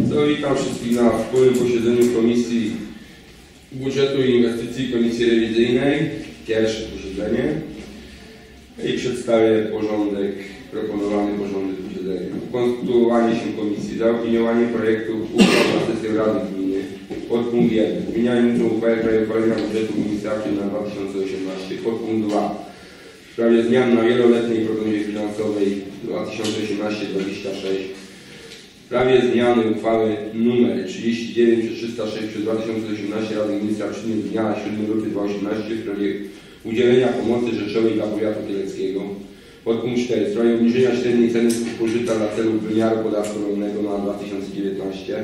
Witam wszystkich na wspólnym posiedzeniu Komisji Budżetu i Inwestycji, Komisji Rewizyjnej. Pierwsze posiedzenie. I przedstawię proponowany porządek posiedzenia. Konstytuowanie się komisji, zaopiniowanie projektu uchwał na sesję Rady Gminy. Podpunkt 1. Zmienianie uchwały uchwalenia budżetu administracji na 2018. Podpunkt 2. W sprawie zmian na wieloletniej prognozie finansowej 2018-2026. W sprawie zmiany uchwały nr 39/306 przez 2018 Rady Administracyjnej z dnia 7 lutego 2018 w sprawie udzielenia pomocy rzeczowej dla powiatu kieleckiego. Podpunkt 4. W sprawie obniżenia średniej ceny spożyta dla celów wymiaru podatku rolnego na 2019.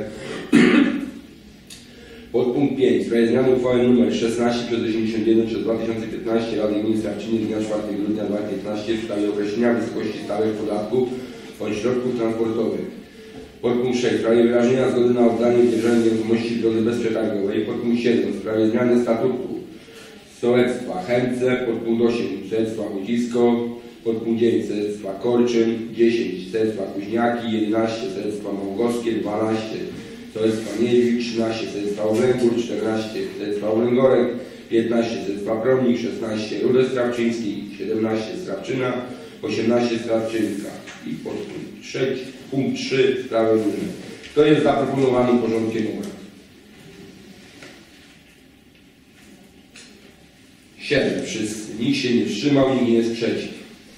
Podpunkt 5. W sprawie zmiany uchwały nr 16/81 przez 2015 Rady Administracyjnej z dnia 4 grudnia 2015 w sprawie określenia wysokości stałych podatków od środków transportowych. Podpunkt 6. W sprawie wyrażenia zgody na oddanie w dzierżawę nieruchomości w drodze bezprzetargowej. Podpunkt 7. W sprawie zmiany statutu sołectwa Chętce. Podpunkt 8. Sołectwa Hucisko. Podpunkt 9. Sołectwa Korczyn. 10. Sołectwa Kuźniaki. 11. Sołectwa Małgowskie. 12. Sołectwa Niedźwig. 13. Sołectwa Obręgór. 14. Sołectwa Obręgorek. 15. Sołectwa Promnik. 16. Rudę Strawczyński. 17. Strawczyna. 18. Strawczynka. I punkt 3. Sprawy różne. To jest zaproponowanym porządkiem obrad. 7. Wszyscy. Nikt się nie wstrzymał, nikt nie jest przeciw.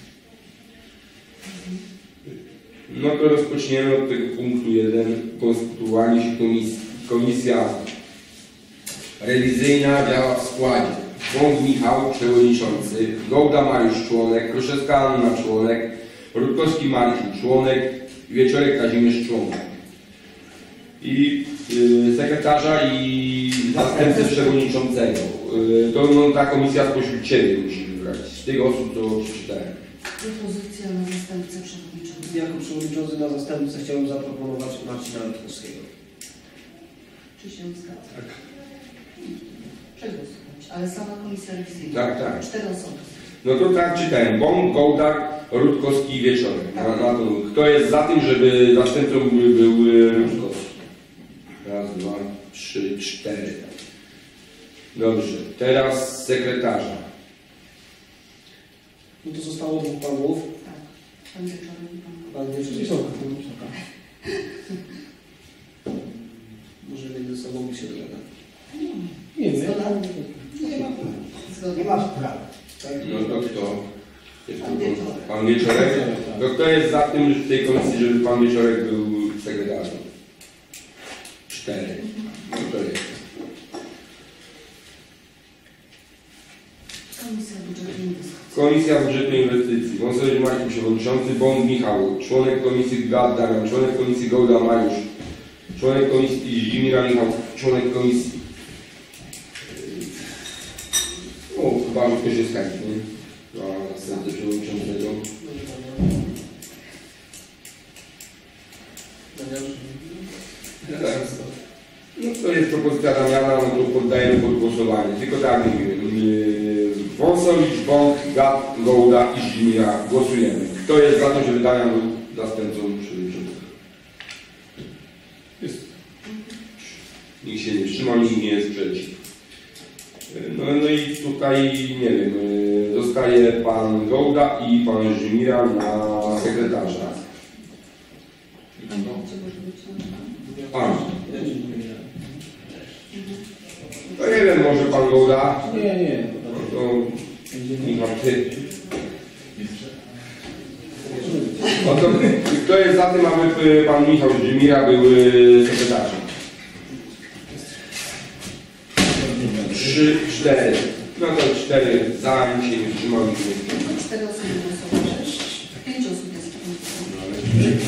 No to rozpoczniemy od tego punktu 1. Konstytuowanie się komisji. Komisja rewizyjna działa w składzie. Bąk Michał, przewodniczący. Gołda Mariusz, członek. Kruszewska Anna, członek. Rutkowski Marcin, członek. Wieczorek Kazimierz, członek. I sekretarza i zastępcę przewodniczącego. To ta komisja spośród Ciebie musi wybrać. Z tych osób, co przeczytałem. Propozycja na zastępcę przewodniczącego. Jako przewodniczący na zastępcę chciałbym zaproponować Marcina Rutkowskiego. Czy się zgadza? Tak. Przegłosować. Ale sama komisja rewizyjna. Tak, tak. 4 osoby. No to tak czytałem. Bąk, Gołdak, Rutkowski i Wieczorek. Tak. Kto jest za tym, żeby zastępcą był Rutkowski? Raz, 2, 3, 4. Dobrze. Teraz sekretarza. No to zostało 2 panów. Tak. Pan Wieczorek i pan Pan Wieczorek. Może między sobą by się dogada. Nie wiem. Nie ma sprawy. No to kto? Pan Wieczorek. Pan Wieczorek? To kto jest za tym w tej komisji, żeby pan Wieczorek był sekretarzem? 4. No to jest. Komisja Budżetu i Inwestycji. Komisja Budżetu i Inwestycji. Wąsowicz Marcin, przewodniczący. Bąk Michał, członek komisji Gad Damian, członek komisji Gołda Mariusz, członek komisji Zdzimira Michał, członek komisji. O, chyba ktoś jest chętny. A następny przewodniczącego. No to jest propozycja Damiana, no to poddajemy pod głosowanie. Tylko tak mówimy. Wąsowicz, Bąk, Gad, Gołda i Zdzimira. Głosujemy. Kto jest za to, żeby Damian był zastępcą przewodniczącego? Jest. Nikt się nie wstrzymał, nikt nie jest przeciw. No i tutaj, nie wiem, zostaje pan Gołda i pan Zdzimira na sekretarza. Pan. No nie wiem, może pan Gołda? Nie. No to Michał, ty. No to kto jest za tym, aby pan Michał Zdzimira był sekretarzem? 3, 4. No to 4 za, nikt się nie wstrzymał. 4 osoby głosowały. 5 osób jest w komisji.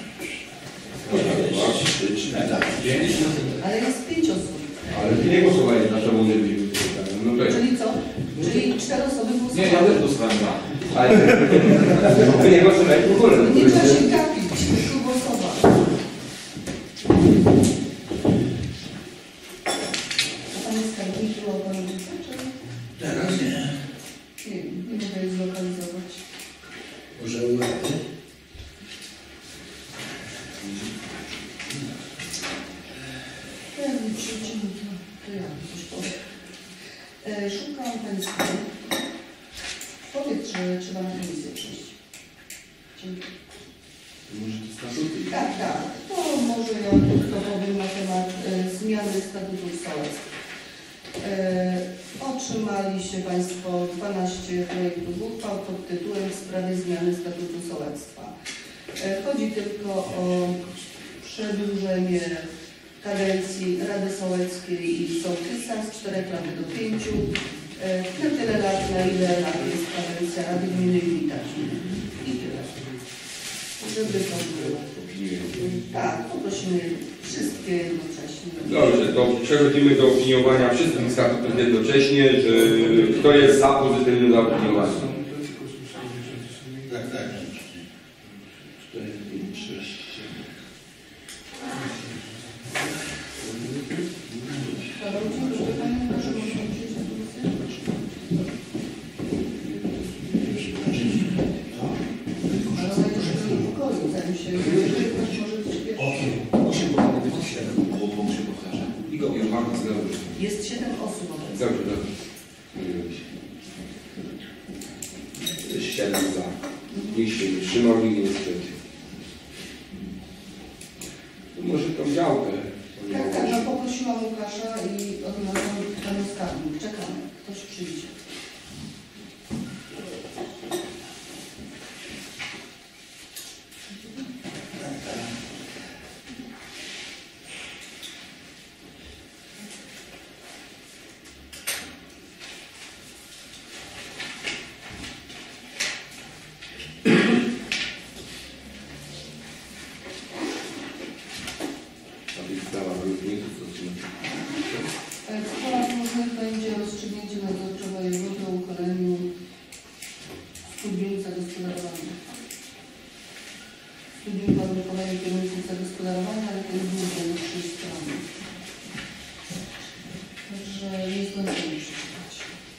Ale jest 5 osób. Ale ty nie głosowałeś na czemu nie być. No to jest. Czyli co? Czyli 4 osoby głosowały. Nie, ja też głosowałem za. Ale ty nie głosowałeś w ogóle. Nie trzeba się gapić, tylko głosować. A pan jest skarbnik, była pan ulica, czy? Teraz nie. Nie mogę jej zlokalizować. Może uważać. Szukam Państwa. Powiedz, że trzeba na komisję przyjść. Dziękuję. Może to statuty? Tak. To może ja krótko powiem na temat zmiany statutów sołectw. Otrzymaliście Państwo 12 projektów uchwał pod tytułem w sprawie zmiany statutu sołectwa. Chodzi tylko o przedłużenie kadencji Rady Sołeckiej i Sołtysa z 4 lat do 5. Na tyle lat, na ile lat jest kadencja Rady Gminy i Wójta. I tyle. Żeby to było. Tak, poprosimy wszystkie jednocześnie. Dobrze, to przechodzimy do opiniowania wszystkich statutów jednocześnie. Kto jest za pozytywnym zaopiniowaniem? Tak. 4, 5, 6, 7. Jest 7 osób obecnych. Dobrze. Jest 7 za. Nikt się nie trzymał, nikt nie sprzeciw. To może tą działkę. Tak, no poprosiłam Łukasza i odnalazłam panią skarbnik. Czekamy. Ktoś przyjdzie. W sprawach różnych będzie rozstrzygnięcie nadzorcze wojewody o uchyleniu studium zagospodarowania. Studium warunkowania kierunków zagospodarowania, ale to jest długie na 3 strony. Także nie zdążymy przeczytać.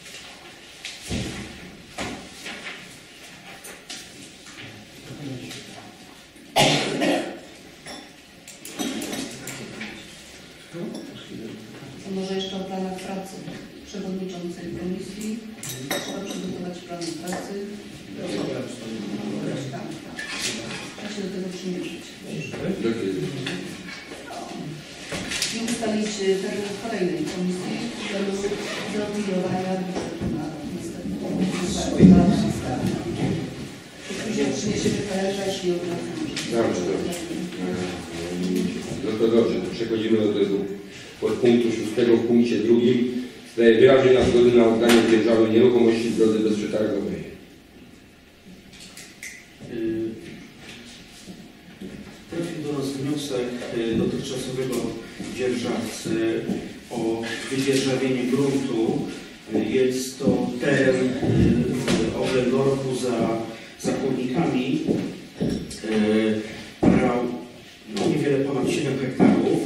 Może jeszcze o planach pracy przewodniczącej komisji. Trzeba przygotować plany pracy. Tak. Trzeba się do tego przymierzyć. I ustalić termin kolejnej komisji w celu zaopiniowania budżetu na następny rok. Później przyniesiemy kalendarz i od razu. Dobrze. No to dobrze, to przechodzimy do tego podpunktu 6 w punkcie 2. W sprawie wyrażenia zgody na oddanie dzierżawy nieruchomości w drodze bezprzetargowej. Trafił do nas wniosek dotychczasowego dzierżawcy o wydzierżawienie gruntu. Jest to teren Oblęgorku za chodnikami. Brał niewiele ponad 7 hektarów.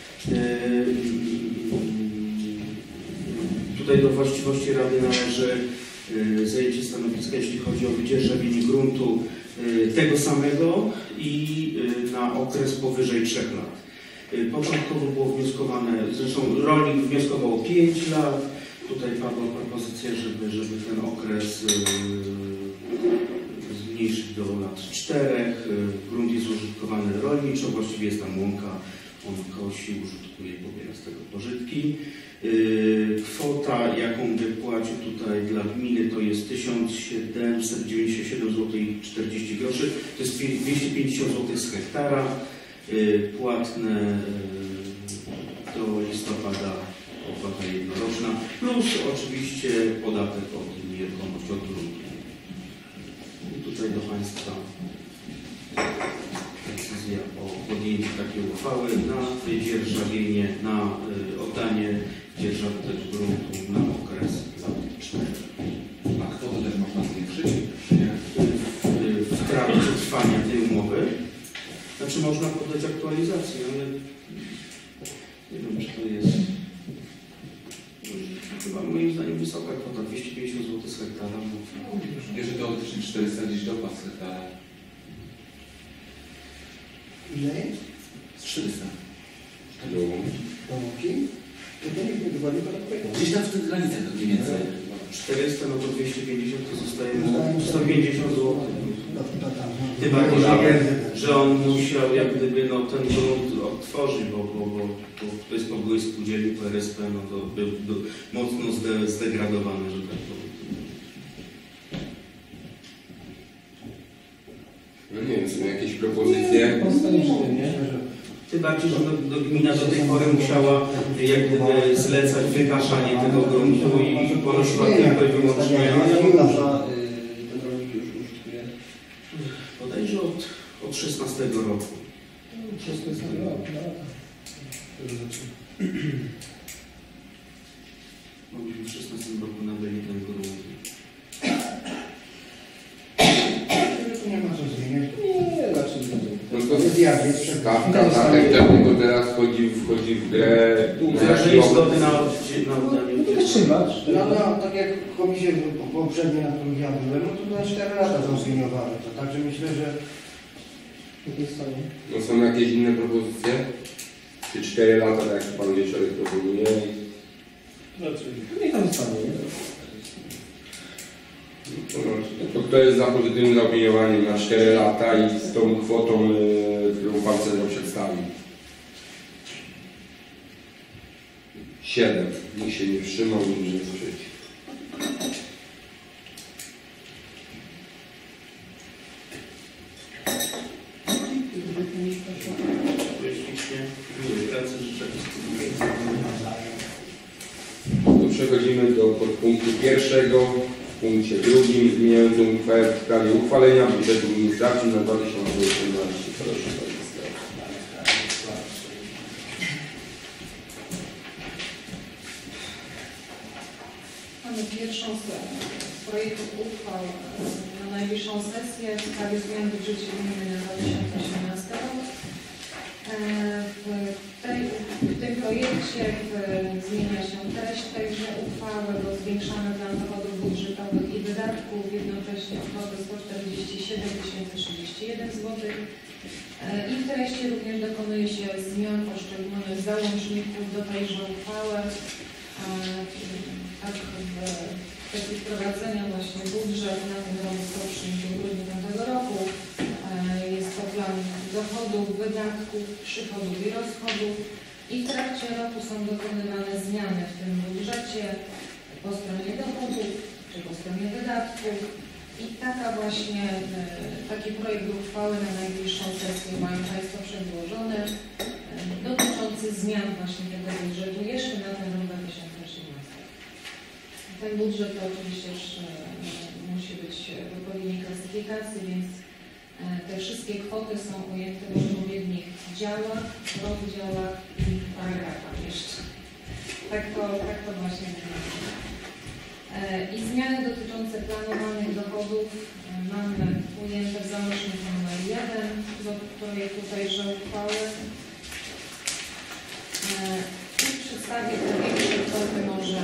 Tutaj do właściwości Rady należy zajęcie stanowiska, jeśli chodzi o wydzierżawienie gruntu tego samego i na okres powyżej 3 lat. Początkowo było wnioskowane, zresztą rolnik wnioskował o 5 lat. Tutaj padła propozycja, żeby ten okres zmniejszyć do lat 4. Grunt jest użytkowany rolniczo, właściwie jest tam łąka. On kosi, użytkuje, pobiera z tego pożytki. Kwota, jaką wypłacił tutaj dla gminy, to jest 1797 zł 40 groszy. To jest 250 zł z hektara. Płatne do listopada opłata jednoroczna, plus oczywiście podatek od nieruchomości, od gruntu. I tutaj do Państwa decyzja o podjęciu takiej uchwały na wydzierżawienie, na oddanie dzierżawy tego gruntu na okres lat 4. A kwotę też można zwiększyć, czy nie? W trakcie trwania tej umowy. Znaczy można podać aktualizację, ale nie wiem, czy to jest chyba moim zdaniem wysoka kwota, 250 zł z hektara. Jeżeli to 400 gdzieś do z hektara. Ile jest? Z 300. Domoki? Gdzieś tam w tych granicach to mniej więcej. 400, no to 250 to zostaje mu 150 zł. Tym bardziej, że on musiał jak gdyby no, ten grunt odtworzyć, bo to jest po byłej spółdzielni, po RSP, no to był mocno zdegradowany, że tak powiem. No nie wiem, są jakieś propozycje? Tym bardziej, że gmina do tej pory musiała jak gdyby zlecać wykaszanie tego gruntu i ponosiła tylko i wyłącznie. Bodajże od 16 roku. Mogliśmy w 16 roku nabyli ten grunt. Nie ma co zmieniać. No to stawka na tego teraz wchodzi w grę. Jeżeli jest zgody na No, tak jak komisje poprzednie, na których ja byłem, no to na 4 lata są zmieniowane. To także myślę, że No są jakieś inne propozycje? Czy 4 lata, tak jak pan Wieczorek proponuje? nie tam zostanie. To kto jest za pozytywnym zaopiniowaniem na 4 lata i z tą kwotą, którą pan Cezar przedstawił? 7. Nikt się nie wstrzymał, nikt nie sprzeciw. To przechodzimy do podpunktu pierwszego. W punkcie drugim zmieniającym uchwałę w sprawie uchwalenia budżetu administracji na 2018. Proszę Państwa. Mamy pierwszą projekt uchwał na najbliższą sesję w sprawie zmian w budżecie gminy na 2018 rok. W tym projekcie zmienia się treść tejże uchwały, bo zwiększamy plan dochodów budżetowych i wydatków jednocześnie o kwotę 147 031 zł. I w treści również dokonuje się zmian poszczególnych załączników do tejże uchwały. Tak w kwestii wprowadzenia właśnie budżet na ten rok roczny w grudniu tego roku. Jest to plan dochodów, wydatków, przychodów i rozchodów i w trakcie roku są dokonywane zmiany w tym budżecie po stronie dochodów czy po stronie wydatków i taki projekt uchwały na najbliższą sesję mają Państwo przedłożony dotyczący zmian właśnie tego budżetu jeszcze na ten rok 2018. Ten budżet to oczywiście już musi być w odpowiedniej klasyfikacji, więc te wszystkie kwoty są ujęte w odpowiednich działach, rozdziałach i paragrafach jeszcze. Tak to właśnie wygląda. I zmiany dotyczące planowanych dochodów mamy ujęte w załączniku nr 1 do projektu tejże uchwały. I przedstawię te większe kwoty może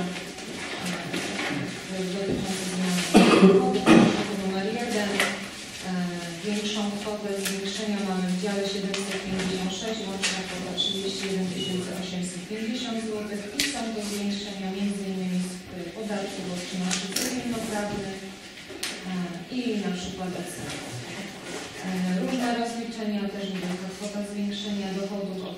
dotyczące zmian dochodów. Numer 1. Większą kwotę zwiększenia mamy w dziale 756, łączna kwota 31 850 zł i są to zwiększenia m.in. z podatków od czynności cywilnoprawnych i na przykład odsetek. Różne rozliczenia, też niewielka kwota zwiększenia dochodów o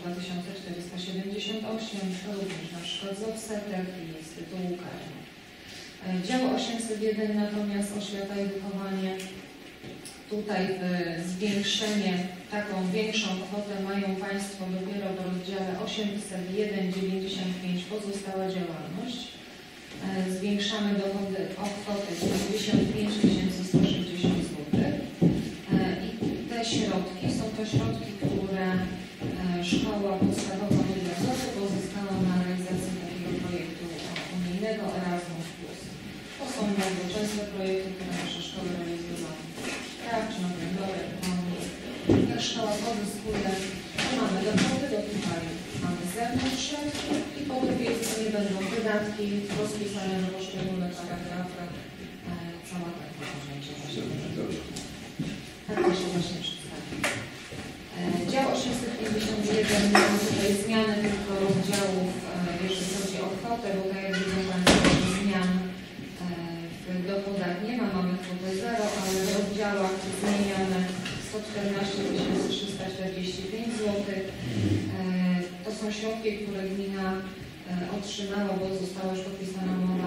2478, również na przykład z odsetek i z tytułu karnych. Dział 801 natomiast oświata i wychowanie. Tutaj zwiększenie, taką większą kwotę mają Państwo dopiero w rozdziale 801,95 pozostała działalność. Zwiększamy dochody o kwotę 95 160 zł. I te środki są to środki, które Szkoła Podstawowa Wojna Zosu pozyskała na realizację takiego projektu unijnego Erasmus+. To są nowoczesne projekty, które nasze szkoły realizują. Tak, czy mamy dobre ekonomii. Jak szkoła pozyskuje, to mamy dochody, tutaj mamy zewnętrzne i po drugiej stronie będą wydatki rozpisane na poszczególne paragrafy. Cała taka rzecz. Tak to się właśnie przedstawi. Dział 851 mamy tutaj zmiany tylko rozdziałów, jeśli chodzi o kwotę, bo tak jak widzą Państwo, zmian w dochodach nie ma, mamy kwotę 0, ale w rozdziałach zmieniane 114 345 zł. To są środki, które gmina otrzymała, bo została już podpisana umowa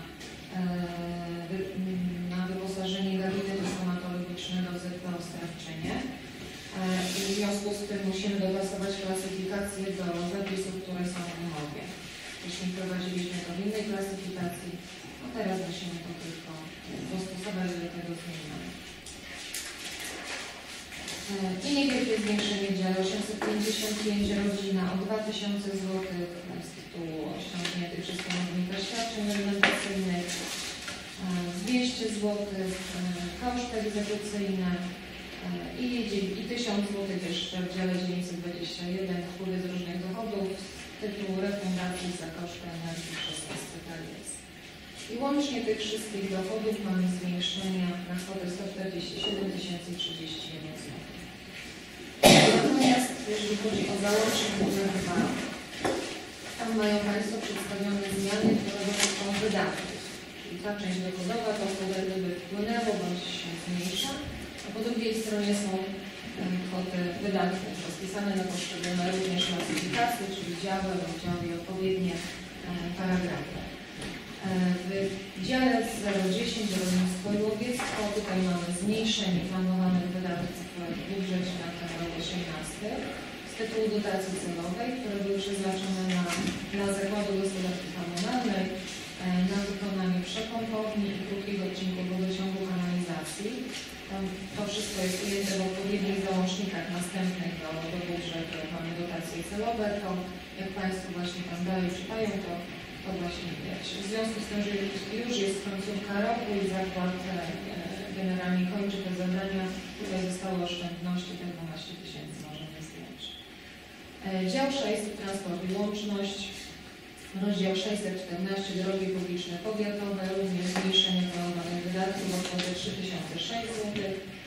na wyposażenie gabinetu stomatologicznego w ZPO Strawczynie. I w związku z tym musimy dopasować klasyfikację do zapisów, które są w umowie. Wcześniej prowadziliśmy to w innej klasyfikacji, a teraz musimy to tylko dostosować do tego zmieniamy. I niewielkie zwiększenie w dziale 855 rodzina o 2000 zł z tytułu osiągniętych przez komornika świadczeń alimentacyjnych, 200 zł koszty egzekucyjne i 1000 zł jeszcze w dziale 921 wpływy z różnych dochodów z tytułu refundacji za koszty energii przez SCKS. I łącznie tych wszystkich dochodów mamy zwiększenia na kwotę 147 031 zł. Natomiast jeżeli chodzi o załącznik numer 2, tam mają Państwo przedstawione zmiany, które dotyczą wydatków. Czyli ta część dochodowa to gdyby wpłynęło bądź się zmniejsza, a po drugiej stronie są kwoty wydatków rozpisane na poszczególne również klasyfikacje, czyli działy, rozdziały i odpowiednie paragrafy. W dziale 010 rolnictwo i łowiectwo tutaj mamy zmniejszenie planowanych wydatków w budżecie na ten rok 18 z tytułu dotacji celowej, które były przeznaczone dla Zakładu Gospodarki Komunalnej na wykonanie przepompowni i krótkiego odcinku wodociągu kanalizacji. To wszystko jest ujęte w odpowiednich załącznikach następnych do budżetu, jak mamy dotacje celowe, to jak Państwo właśnie tam dalej czytają, to właśnie widać. W związku z tym, że już jest końcówka roku i zakład generalnie kończy te zadania, tutaj zostały oszczędności, te 12 000 możemy zdjąć. Dział 6 transport i łączność, rozdział 614 drogi publiczne powiatowe, również zmniejszenie planowanych wydatków o kwotę 3006 zł.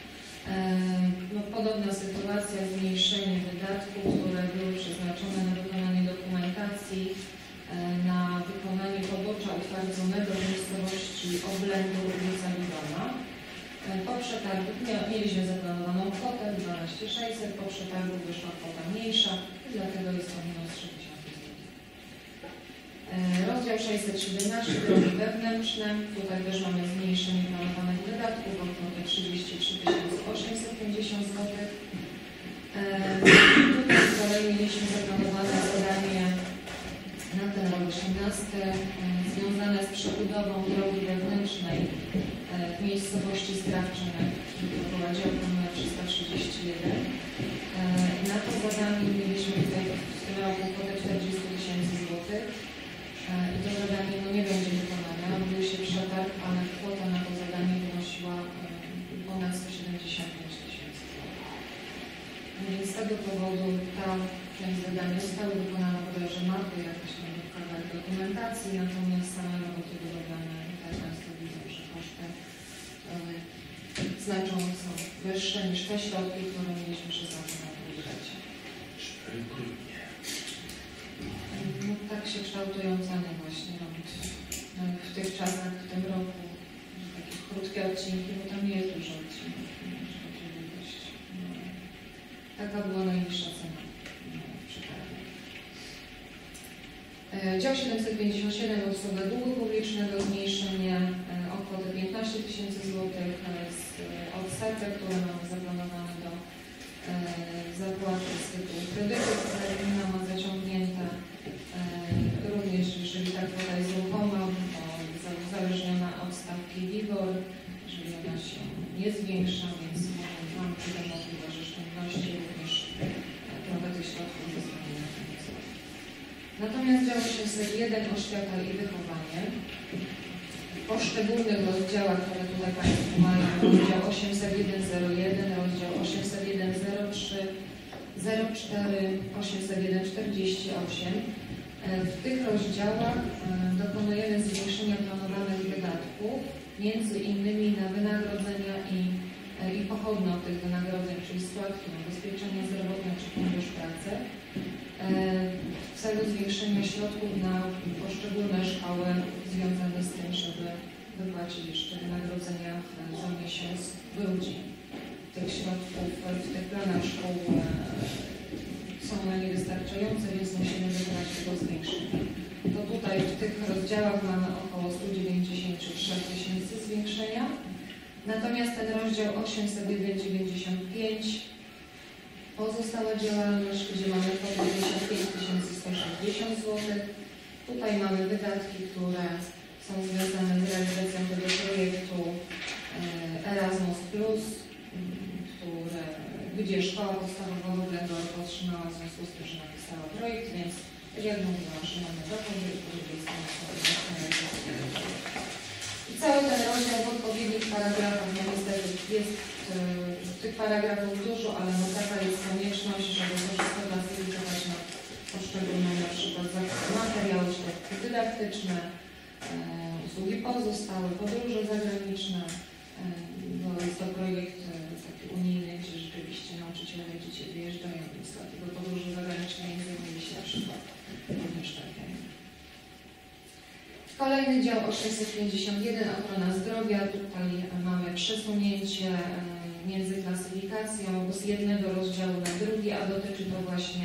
Podobna sytuacja, zmniejszenie wydatków, które były przeznaczone na wykonanie dokumentacji na wykonanie pobocza utwardzonego w miejscowości Oblędu ulica Widoma. Po przetargu mieliśmy zaplanowaną kwotę 12 600, po przetargu wyszła kwota mniejsza i dlatego jest to minus 3000 zł. Rozdział 617 drogi wewnętrzne. Tutaj też mamy zmniejszenie planowanych wydatków o kwotę 33 850 zł. Tutaj z kolei mieliśmy zaplanowane zadanie na ten rok 18 związane z przebudową drogi wewnętrznej w miejscowości Strawczyny, to działka numer 331. Na to zadanie mieliśmy tutaj w tym roku kwotę 40 000 zł. I to zadanie nie będzie wykonane. Odbył się przetarg, ale kwota na to zadanie wynosiła ponad 175 000 zł. Więc z tego powodu ta część zadania została wykonana bodajże marku, jakaś tam kawałek dokumentacji, natomiast same roboty budowlane, tak Państwo widzą, że koszty znacząco są wyższe niż te środki, które mieliśmy przeznaczone w budżecie. Tak się kształtują ceny właśnie robić w tych czasach, w tym roku. Takie krótkie odcinki, bo tam nie jest dużo odcinków. Taka była najniższa cena przetargu. Dział 757 obsługa długu publicznego, zmniejszenie o kwotę 15 000 zł z odsetek, które mamy zaplanowane do zapłaty z tytułu kredytu, które gmina ma zaciągnięte. Również jeżeli ta kwota jest ruchoma, to uzależniona od stawki WIBOR, jeżeli ona się nie zwiększa, więc mamy tutaj możliwość oszczędności, również trochę tych środków uzyskania finansowych. Natomiast dział 801 oświata i wychowanie. W poszczególnych rozdziałach, które tutaj Państwo mają, rozdział 801.01, rozdział 801.03, 04, 801.48. W tych rozdziałach dokonujemy zwiększenia planowanych wydatków, między innymi na wynagrodzenia i pochodne od tych wynagrodzeń, czyli składki na ubezpieczenie zdrowotne czy fundusz pracy. W w celu zwiększenia środków na poszczególne szkoły związane z tym, żeby wypłacić jeszcze wynagrodzenia za miesiąc grudzień. Tych środków w tych planach szkół są one niewystarczające, więc musimy wykonać tego zwiększenia. To tutaj w tych rozdziałach mamy około 193 tysięcy zwiększenia. Natomiast ten rozdział 801,95 pozostała działalność, gdzie mamy 55 160 zł. Tutaj mamy wydatki, które są związane z realizacją tego projektu Erasmus+, gdzie szkoła podstawowa Wodlegor otrzymała w związku z tym, że napisała projekt, więc tak jak mówiłam, że mamy dochody i po drugiej stronie i cały ten rozdział w odpowiednich paragrafach, no niestety jest tych paragrafów dużo, ale no taka jest konieczność, żeby to wszystko zasypywać na poszczególne na przykład materiały, środki dydaktyczne, usługi pozostałe, podróże zagraniczne, bo jest to projekt taki unijny, gdzie rzeczywiście nauczyciele i dzieci wyjeżdżają, więc dlatego podróże zagraniczne nie zajmuje się na przykład również takim. Kolejny dział 851, ochrona zdrowia. Tutaj mamy przesunięcie między klasyfikacją z jednego rozdziału na drugi, a dotyczy to właśnie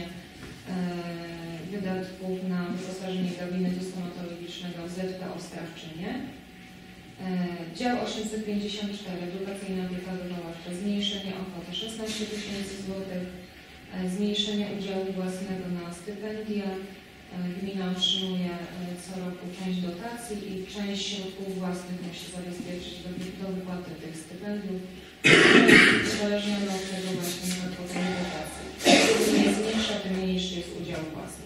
wydatków na wyposażenie gabinetu stomatologicznego w ZPO w Strawczynie. Dział 854, edukacyjna opieka wychowawcza, zmniejszenie o kwotę 16 tysięcy złotych, zmniejszenie udziału własnego na stypendia. Gmina otrzymuje co roku część dotacji i część środków własnych musi zabezpieczyć do wypłaty tych stypendiów, uzależnione od tego właśnie na kwotę dotacji. Im jest mniejsza, tym mniejszy jest udział własny.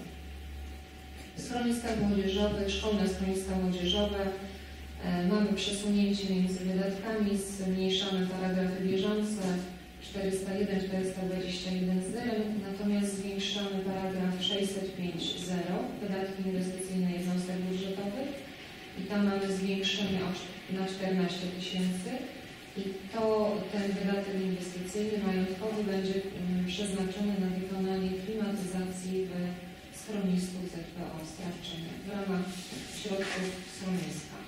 W schroniskach młodzieżowych, szkolne schroniska młodzieżowe, mamy przesunięcie między wydatkami, zmniejszone paragrafy bieżące 401, 421 natomiast zwiększony paragraf 605.0 wydatki inwestycyjne jednostek budżetowych i tam mamy zwiększenie na 14 tysięcy i ten wydatek inwestycyjny majątkowy będzie przeznaczony na wykonanie klimatyzacji w schronisku ZPO Strawczynie w ramach środków schroniska.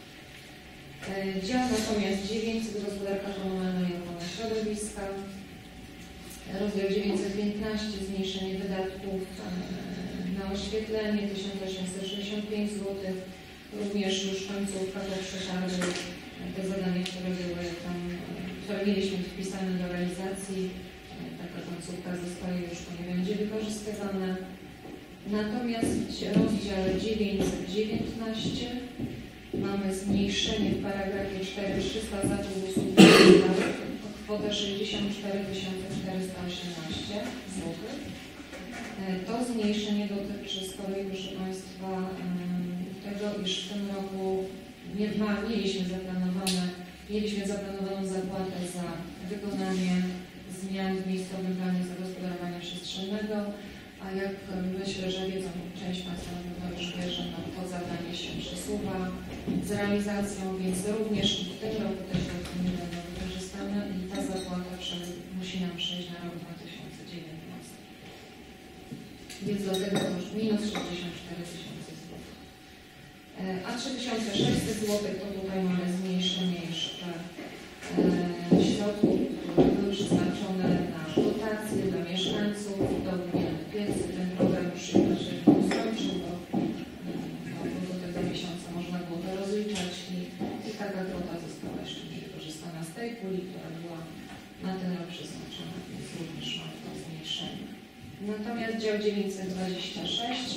Dział natomiast 900 gospodarka komunalna i ochrona środowiska. Rozdział 915 zmniejszenie wydatków na oświetlenie 1865 zł. Również już końcówka to przetargu, te zadania, które były tam, które mieliśmy wpisane do realizacji. Taka końcówka zostaje już, to nie będzie wykorzystywane. Natomiast rozdział 919 mamy zmniejszenie w paragrafie 4300 zakup usług o kwotę 64 418 zł. To zmniejszenie dotyczy z kolei, proszę Państwa, tego, iż w tym roku mieliśmy zaplanowaną zapłatę za wykonanie zmian w miejscowym planie zagospodarowania przestrzennego, a jak myślę, że wiedzą, część Państwa na pewno już wie, że to zadanie się przesuwa z realizacją, więc również w tym roku te środki nie będą wykorzystane i ta zapłata musi nam przejść na rok 2019. Więc dlatego to już minus 64 tysiące złotych. A 3600 złotych to tutaj mamy zmniejszenie jeszcze środków, które były przeznaczone na dotacje dla mieszkańców, do wymiany piecy. Ten program już się skończył, bo do tego miesiąca można było to rozliczać i taka kwota została jeszcze niewykorzystana z tej puli, która była na ten rok przeznaczona, więc również mamy to zmniejszenie. Natomiast dział 926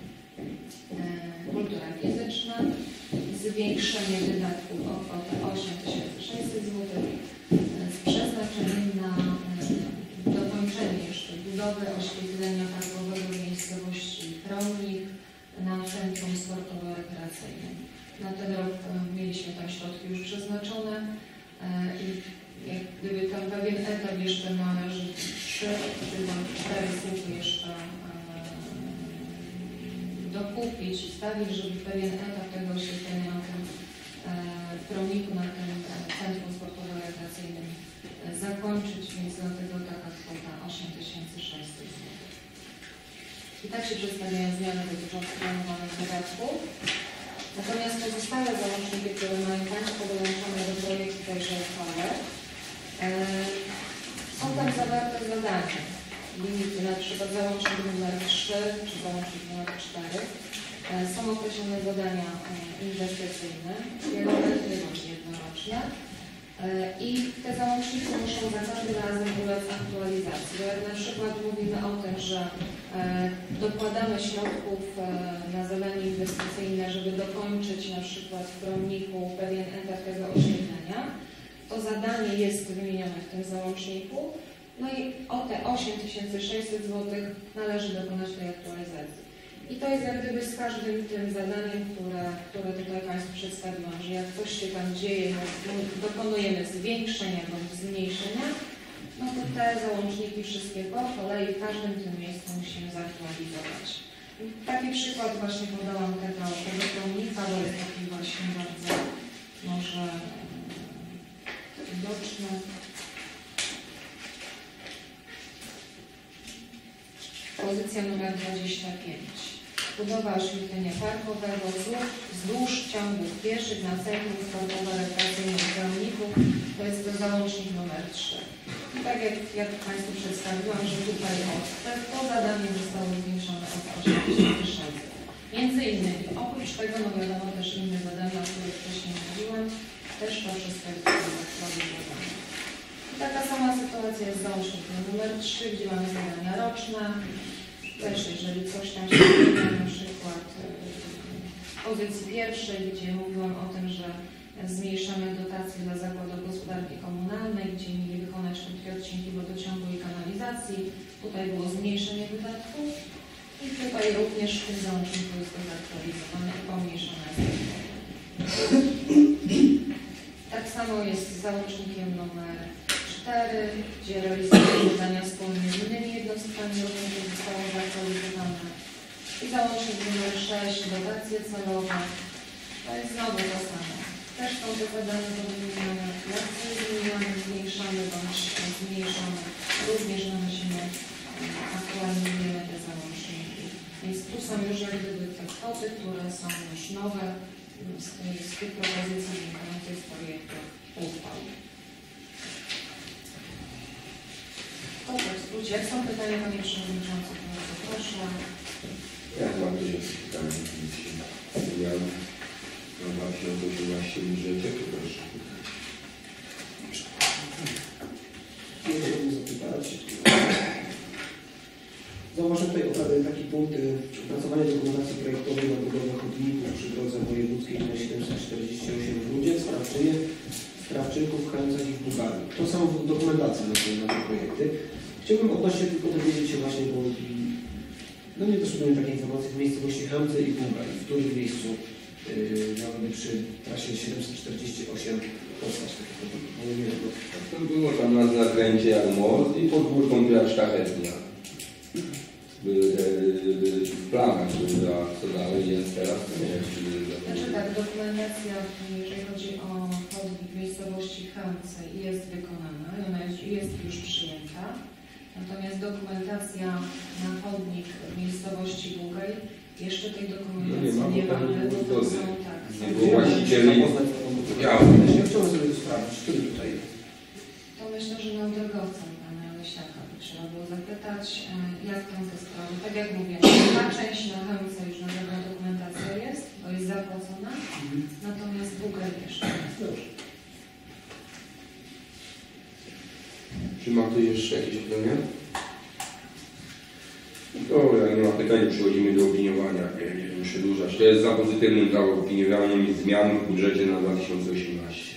kultura fizyczna, zwiększenie wydatków o kwotę 8600 zł z przeznaczeniem na dokończenie jeszcze budowy oświetlenia parkowego w miejscowości Promnik na centrum sportowo-rekreacyjnym. Na ten rok mieliśmy tam środki już przeznaczone i jak gdyby tam pewien etap jeszcze należy 3 słupy jeszcze dokupić, wstawić, żeby pewien etap tego oświetlenia na tym promniku, na tym centrum sportowo-rekreacyjnym zakończyć, więc dlatego taka kwota 8600 zł. I tak się przedstawiają zmiany dotyczące planowanych wydatków. Natomiast pozostałe załączniki, które mają Państwo dołączone do projektu tejże uchwały, są tam zawarte zadania. Limity, na przykład załącznik numer 3 czy załącznik numer 4. Są określone zadania inwestycyjne, wieloletnie bądź jednoroczne. I te załączniki muszą za każdym razem ulec aktualizacji. Bo jak na przykład mówimy o tym, że dokładamy środków na zadanie inwestycyjne, żeby dokończyć na przykład w Promniku pewien etap tego oświetlenia, to zadanie jest wymienione w tym załączniku, no i o te 8600 zł należy dokonać tej aktualizacji. I to jest jak gdyby z każdym tym zadaniem, które tutaj Państwu przedstawiłam, że jak coś się tam dzieje, no, dokonujemy zwiększenia bądź zmniejszenia, no to te załączniki wszystkie po kolei w każdym tym miejscu musimy zaktualizować. Taki przykład właśnie podałam tego Promnika, bo jest taki właśnie bardzo może widoczny. Pozycja numer 25. Budowa oświetlenia parkowego wzdłuż ciągów pieszych na centrum sportowo-rekreacyjnym Promników. To jest to załącznik numer 3. I tak jak Państwu przedstawiłam, że tutaj to zadanie zostało zwiększone o 8600. Między innymi, oprócz tego, no wiadomo też inne zadania, o których wcześniej mówiłam, też to wszystko jest zadanie. Taka sama sytuacja jest z załącznikiem numer 3, gdzie mamy zadania roczne. Też jeżeli coś tam się dzieje, na przykład w pozycji pierwszej, gdzie mówiłam o tym, że zmniejszamy dotacje dla zakładów gospodarki komunalnej, gdzie mieli wykonać krótkie odcinki wodociągu i kanalizacji. Tutaj było zmniejszenie wydatków i tutaj również w tym załączniku jest to zaktualizowane i pomniejszone. Tak samo jest z załącznikiem numer 4, gdzie realizujemy zadania wspólne z innymi jednostkami, również zostało zaktualizowane. I załącznik numer 6, dotacje celowe. To jest znowu to samo. Też są te zadania do wymieniania. Jak coś zmieniamy, zwiększamy bądź zmniejszamy. Również nanosimy, aktualizujemy te załączniki. Więc tu są już jak gdyby te kwoty, które są już nowe z tych propozycji wynikających z projektu uchwał. To tak w skrócie. Jak są pytania, Panie Przewodniczący, to bardzo proszę. Jak mam tu jest pytanie komisji zmian na 2018 budżecie, to proszę. Chciałbym zapytać. Zauważyłem tutaj taki punkt opracowanie dokumentacji projektowej na budowę chodników przy drodze wojewódzkiej nr 748 w Rudzie, Strawczynków, Chęcach i w Bułgarii. To samo dokumentacja na te projekty. Chciałbym odnośnie tylko dowiedzieć się właśnie, bo no nie doszły takie informacje w miejscowości Chęce i Bułgarii, w którym miejscu nawet przy trasie 748 postać takiego, nie wiem, To było tam na zakręcie jak most i pod górką była sztachetnia. Były w planach, co dalej jest teraz, nie wiem, czy Znaczy tak, dokumentacja, jeżeli chodzi o chodnik w miejscowości Chęce jest wykonana i ona jest już przyjęta. Natomiast dokumentacja na chodnik w miejscowości Bugaj, jeszcze tej dokumentacji nie mamy, bo to są tak. Nie było właścicieli. Ja chciałbym sobie to sprawdzić, który tutaj jest. To myślę, że na drogowca Pana Leśniaka by trzeba było zapytać, jak tam te sprawy. Tak jak mówię, ta część na Chęce już na pewno dokumentacja jest, bo jest zapłacona, natomiast Bugaj jeszcze nie. Dobrze. Czy ma ktoś jeszcze jakieś pytania? Dobra, jak nie ma pytań, przechodzimy do opiniowania. Nie wiem, przedłużać. To jest za pozytywnym zaopiniowaniem zmian w budżecie na 2018.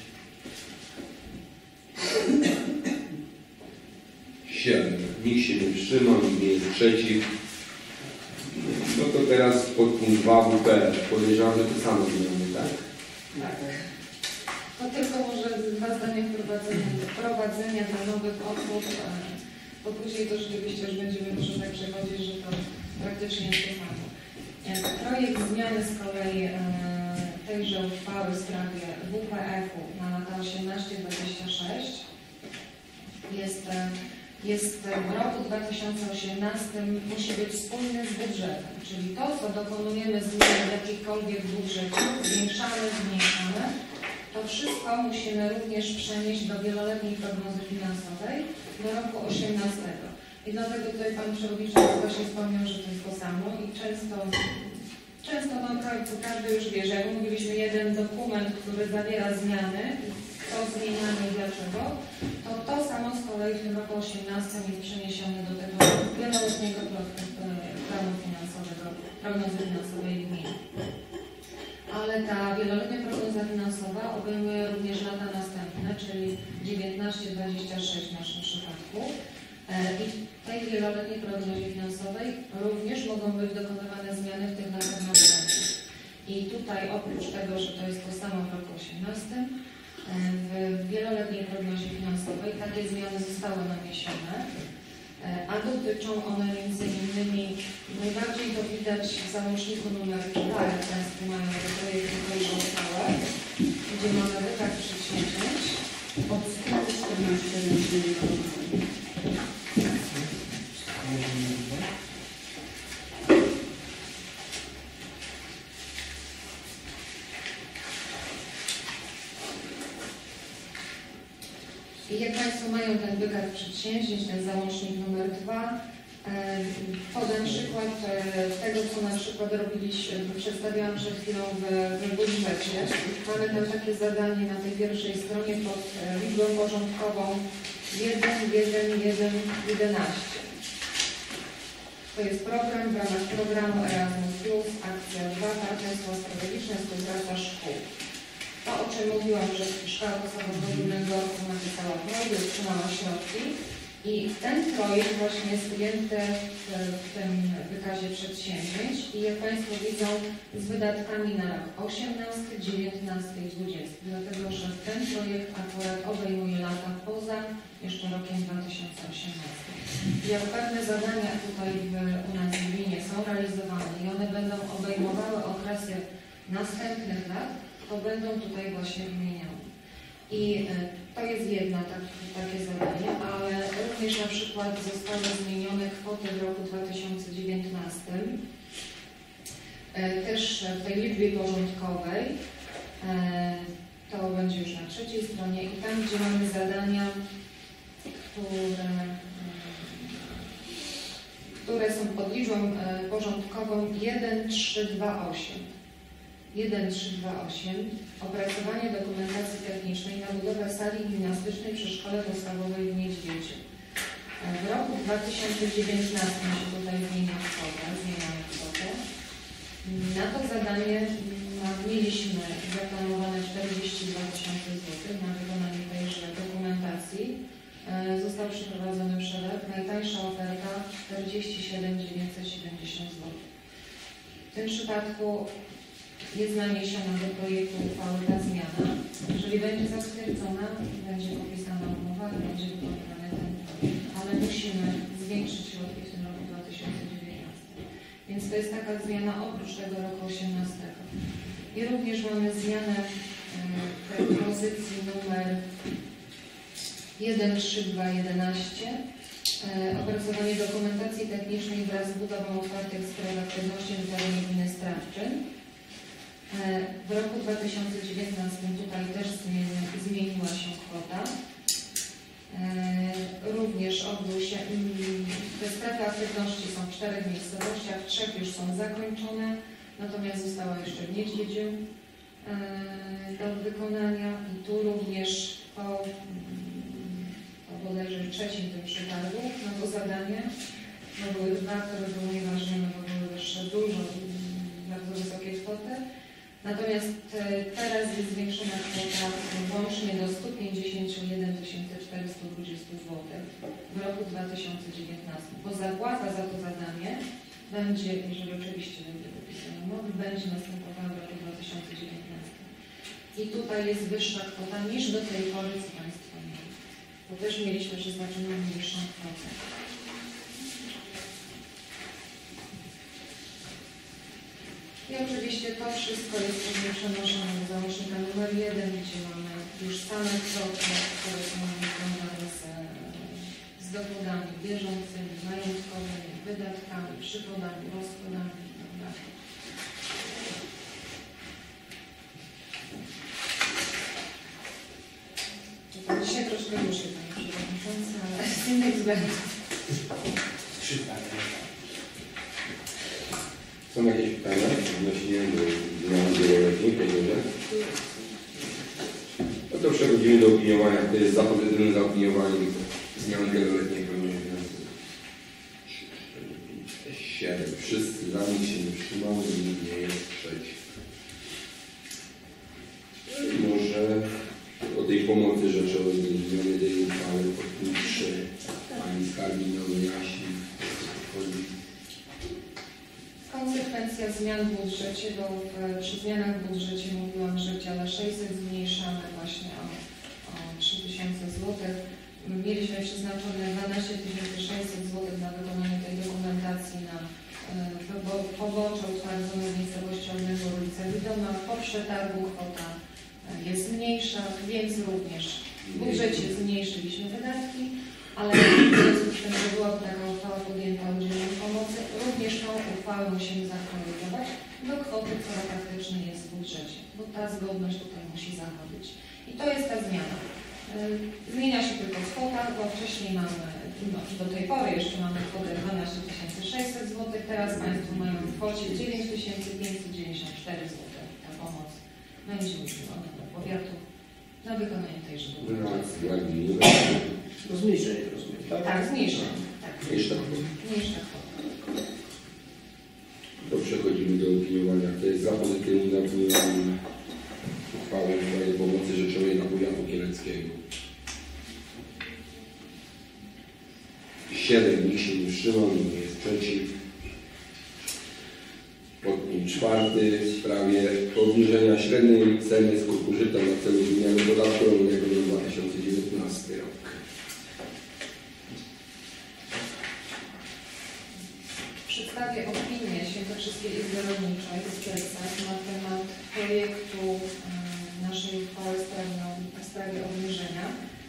7. Nikt się nie wstrzymał, nikt nie jest przeciw. No to teraz podpunkt 2 WP. Podejrzewam, że to samo zmiany, tak? Tak. To tylko może dwa zdania wprowadzenia dla nowych osób, bo później to rzeczywiście już będziemy może tak przechodzić, że to praktycznie jest to samo. Projekt zmiany z kolei tejże uchwały w sprawie WPF-u na lata 18-26 jest jest w roku 2018 musi być spójny z budżetem, czyli to, co dokonujemy zmian w jakichkolwiek budżecie, zwiększamy, zmniejszamy, to wszystko musimy również przenieść do wieloletniej prognozy finansowej do roku 2018. I dlatego tutaj Pan Przewodniczący właśnie wspomniał, że to jest to samo i często no, każdy już wie, że jak mówiliśmy jeden dokument, który zawiera zmiany, co zmieniamy i dlaczego, to samo z kolei w tym roku 2018 jest przeniesione do tego wieloletniego planu finansowego, prognozy finansowej gminy. Ale ta wieloletnia prognoza finansowa obejmuje również lata następne, czyli 19-26 w naszym przypadku. I w tej wieloletniej prognozie finansowej również mogą być dokonywane zmiany w tych latach następnych. I tutaj oprócz tego, że to jest to samo w roku 2018, w wieloletniej prognozie finansowej takie zmiany zostały naniesione, a dotyczą one m.in. najbardziej to widać w załączniku numer 2, jak Państwo mają do projektu uchwałę, gdzie mamy wykaz przedsięwzięć Od strony 14 I jak Państwo mają ten wykaz przedsięwzięć, ten załącznik numer 2, podam przykład tego, co na przykład robiliśmy, przedstawiałam przed chwilą w budżecie. Mamy tam takie zadanie na tej pierwszej stronie pod liczbą porządkową 1.1.1.11. To jest program w ramach programu Erasmus+, akcja 2, partnerstwo strategiczne, współpraca szkół. To, o czym mówiłam, że szkoła podstawowa gminnego napisała projekt, otrzymała środki i ten projekt właśnie jest ujęty w tym wykazie przedsięwzięć i jak Państwo widzą z wydatkami na rok 18, 19 i 20, dlatego że ten projekt akurat obejmuje lata poza jeszcze rokiem 2018. Jak pewne zadania tutaj u nas w gminie są realizowane i one będą obejmowały okresy następnych lat, to będą tutaj właśnie wymienione. I to jest jedno takie zadanie, ale również na przykład zostały zmienione kwoty w roku 2019, też w tej liczbie porządkowej, to będzie już na trzeciej stronie i tam, gdzie mamy zadania, które są pod liczbą porządkową 1328. 1328. Opracowanie dokumentacji technicznej na budowę sali gimnastycznej przy szkole podstawowej w Niedźwiedziu. W roku 2019 się tutaj zmieniamy kwotę. Na to zadanie mieliśmy zaplanowane 42 000 zł na wykonanie tejże dokumentacji. Został przeprowadzony przelep. Najtańsza oferta 47 970 zł. W tym przypadku jest naniesiona do projektu uchwały ta zmiana. Jeżeli będzie zatwierdzona, będzie podpisana umowa i będzie wykonywany ten projekt, ale musimy zwiększyć środki w tym roku 2019. Więc to jest taka zmiana oprócz tego roku 2018. I również mamy zmianę tej pozycji numer 13211. Opracowanie dokumentacji technicznej wraz z budową otwartych stref aktywności w terenie gminy Strawczyn. W roku 2019 tutaj też zmieniła się kwota. Również odbył się, te strefy aktywności są w 4 miejscowościach, 3 już są zakończone, natomiast została jeszcze w Niedźwiedziu do wykonania i tu również po bodajże trzecim tym przetargu na to zadanie, bo były 2, które były nieważne, bo były jeszcze dużo, bardzo wysokie kwoty. Natomiast teraz jest zwiększona kwota łącznie do 151 420 zł w roku 2019. Bo zapłata za to zadanie będzie, jeżeli oczywiście będzie podpisana umowa, będzie następowała w roku 2019. I tutaj jest wyższa kwota niż do tej pory, co Państwo mieli. Bo też mieliśmy przeznaczoną mniejszą kwotę. I oczywiście to wszystko jest później przenoszone do załącznika numer 1, gdzie mamy już same kwoty, które są związane z z dochodami bieżącymi, majątkowymi, wydatkami, przychodami, rozchodami itd. To dzisiaj troszkę dłużej, Panie Przewodniczący, ale z innych względów. Są jakieś pytania odnośnie do zmian wieloletnich, że? No to przechodzimy do opiniowania. To jest za pozytywnym zaopiniowaniem zmian wieloletniej programu finansowego. 7. Wszyscy za, nikt się nie wstrzymał, nikt nie jest przeciw. Może o tej pomocy rzeczowej zmiany tej uchwały podpisze Pani Skarbnik wyjaśni, o co chodzi. Konsekwencja zmian w budżecie, bo przy zmianach w budżecie mówiłam, że w dziale 600 zmniejszamy właśnie o 3000 zł. Mieliśmy przeznaczone 12 600 zł na wykonanie tej dokumentacji na pobocze utwardzone w miejscowości Olnego ulica Widoma. Po przetargu kwota jest mniejsza, więc również w budżecie zmniejszyliśmy wydatki, ale w związku z tym, że była taka uchwała podjęta o udzieleniu pomocy, również tą uchwałę musimy zakorygować do kwoty, która faktycznie jest w budżecie, bo ta zgodność tutaj musi zachodzić. I to jest ta zmiana. Zmienia się tylko kwota, bo wcześniej mamy, do tej pory jeszcze mamy kwotę 12 600 zł, teraz Państwo mają w kwocie 9 594 zł. Ta pomoc będzie udzielona do powiatu na wykonanie tejże dokumentacji. To zmniejszenie, rozumiem, tak? Tak, zmniejszenie. Tak. Mniejsza kwota. To przechodzimy do opiniowania. To jest za pozytywnym zaopiniowaniem uchwały w sprawie pomocy rzeczowej dla powiatu kieleckiego. 7. Nikt się nie wstrzymał, nikt nie jest przeciw. Podpunkt 4. W sprawie obniżenia średniej ceny skupu żyta na celu wymiany podatku rolnego na 2019 rok. Przedstawię opinię Świętokrzyskiej Izby Rolniczej z Kielcach na temat projektu naszej uchwały w sprawie obniżenia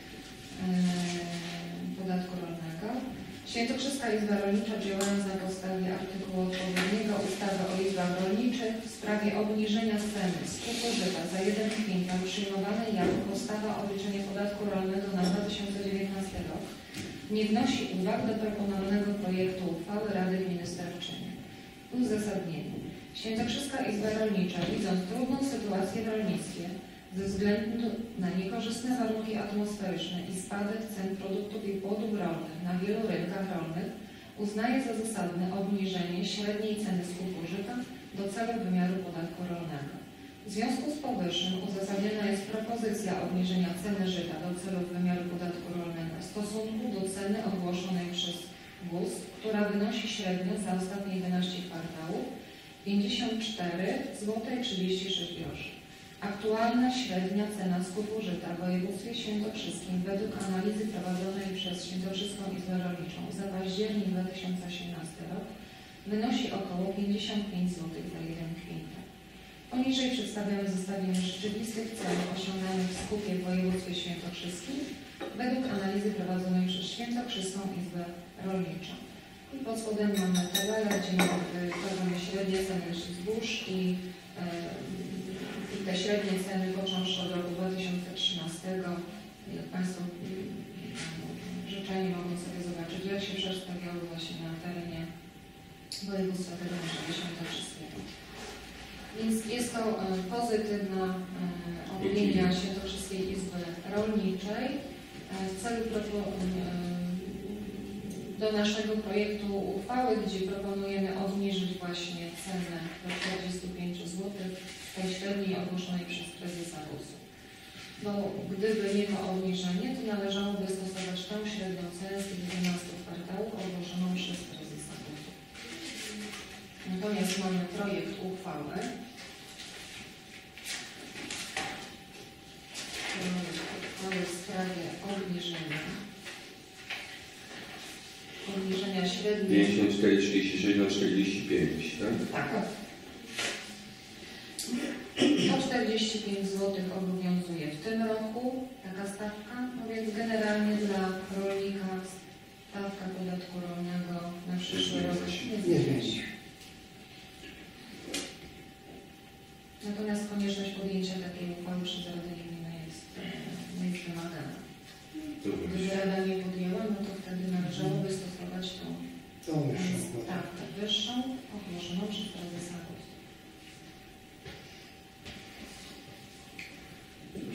podatku rolnego. Świętokrzyska Izba Rolnicza, działając na podstawie artykułu odpowiedniego ustawy o izbach rolniczych w sprawie obniżenia ceny skupu żyta za 1 kwintal przyjmowanej jako podstawa obliczenia podatku rolnego na 2019 rok, nie wnosi uwag do proponowanego projektu uchwały Rady Gminy Strawczyny. Uzasadnienie. Świętokrzyska Izba Rolnicza, widząc trudną sytuację w rolnictwie ze względu na niekorzystne warunki atmosferyczne i spadek cen produktów i płodów rolnych na wielu rynkach rolnych, uznaje za zasadne obniżenie średniej ceny skupu żyta do celu wymiaru podatku rolnego. W związku z powyższym uzasadniona jest propozycja obniżenia ceny żyta do celów wymiaru podatku rolnego w stosunku do ceny ogłoszonej przez GUS, która wynosi średnio za ostatnie 11 kwartałów 54,36 zł. Aktualna średnia cena skupu żyta w województwie świętokrzyskim według analizy prowadzonej przez Świętokrzyską Izbę Rolniczą za październik 2018 rok wynosi około 55 zł za 1 kwintal. Poniżej przedstawiamy zestawienie rzeczywistych cen osiąganych w skupie w województwie świętokrzyskim według analizy prowadzonej przez Świętokrzyską Izbę Rolniczą. I pod spodem mamy tabelę, gdzie mamy średnie ceny zbóż i te średnie ceny począwszy od roku 2013. Jak Państwo życzeni mogą sobie zobaczyć, jak się przedstawiały właśnie na terenie województwa tego naszego świętokrzyskiego. Więc jest to pozytywna opinia Świętokrzyskiej Izby Rolniczej w celu do naszego projektu uchwały, gdzie proponujemy obniżyć właśnie cenę do 45 zł tej średniej ogłoszonej przez prezesa GUS-u. Bo gdyby nie to obniżenie, to należałoby stosować tą średnią cenę z tych 11 kwartałów ogłoszoną przez prezesa GUS-u. Natomiast mamy projekt uchwały, w sprawie obniżenia średniej. 54,36 na 45, tak? Tak. O 45 zł obowiązuje w tym roku taka stawka, no więc generalnie dla rolnika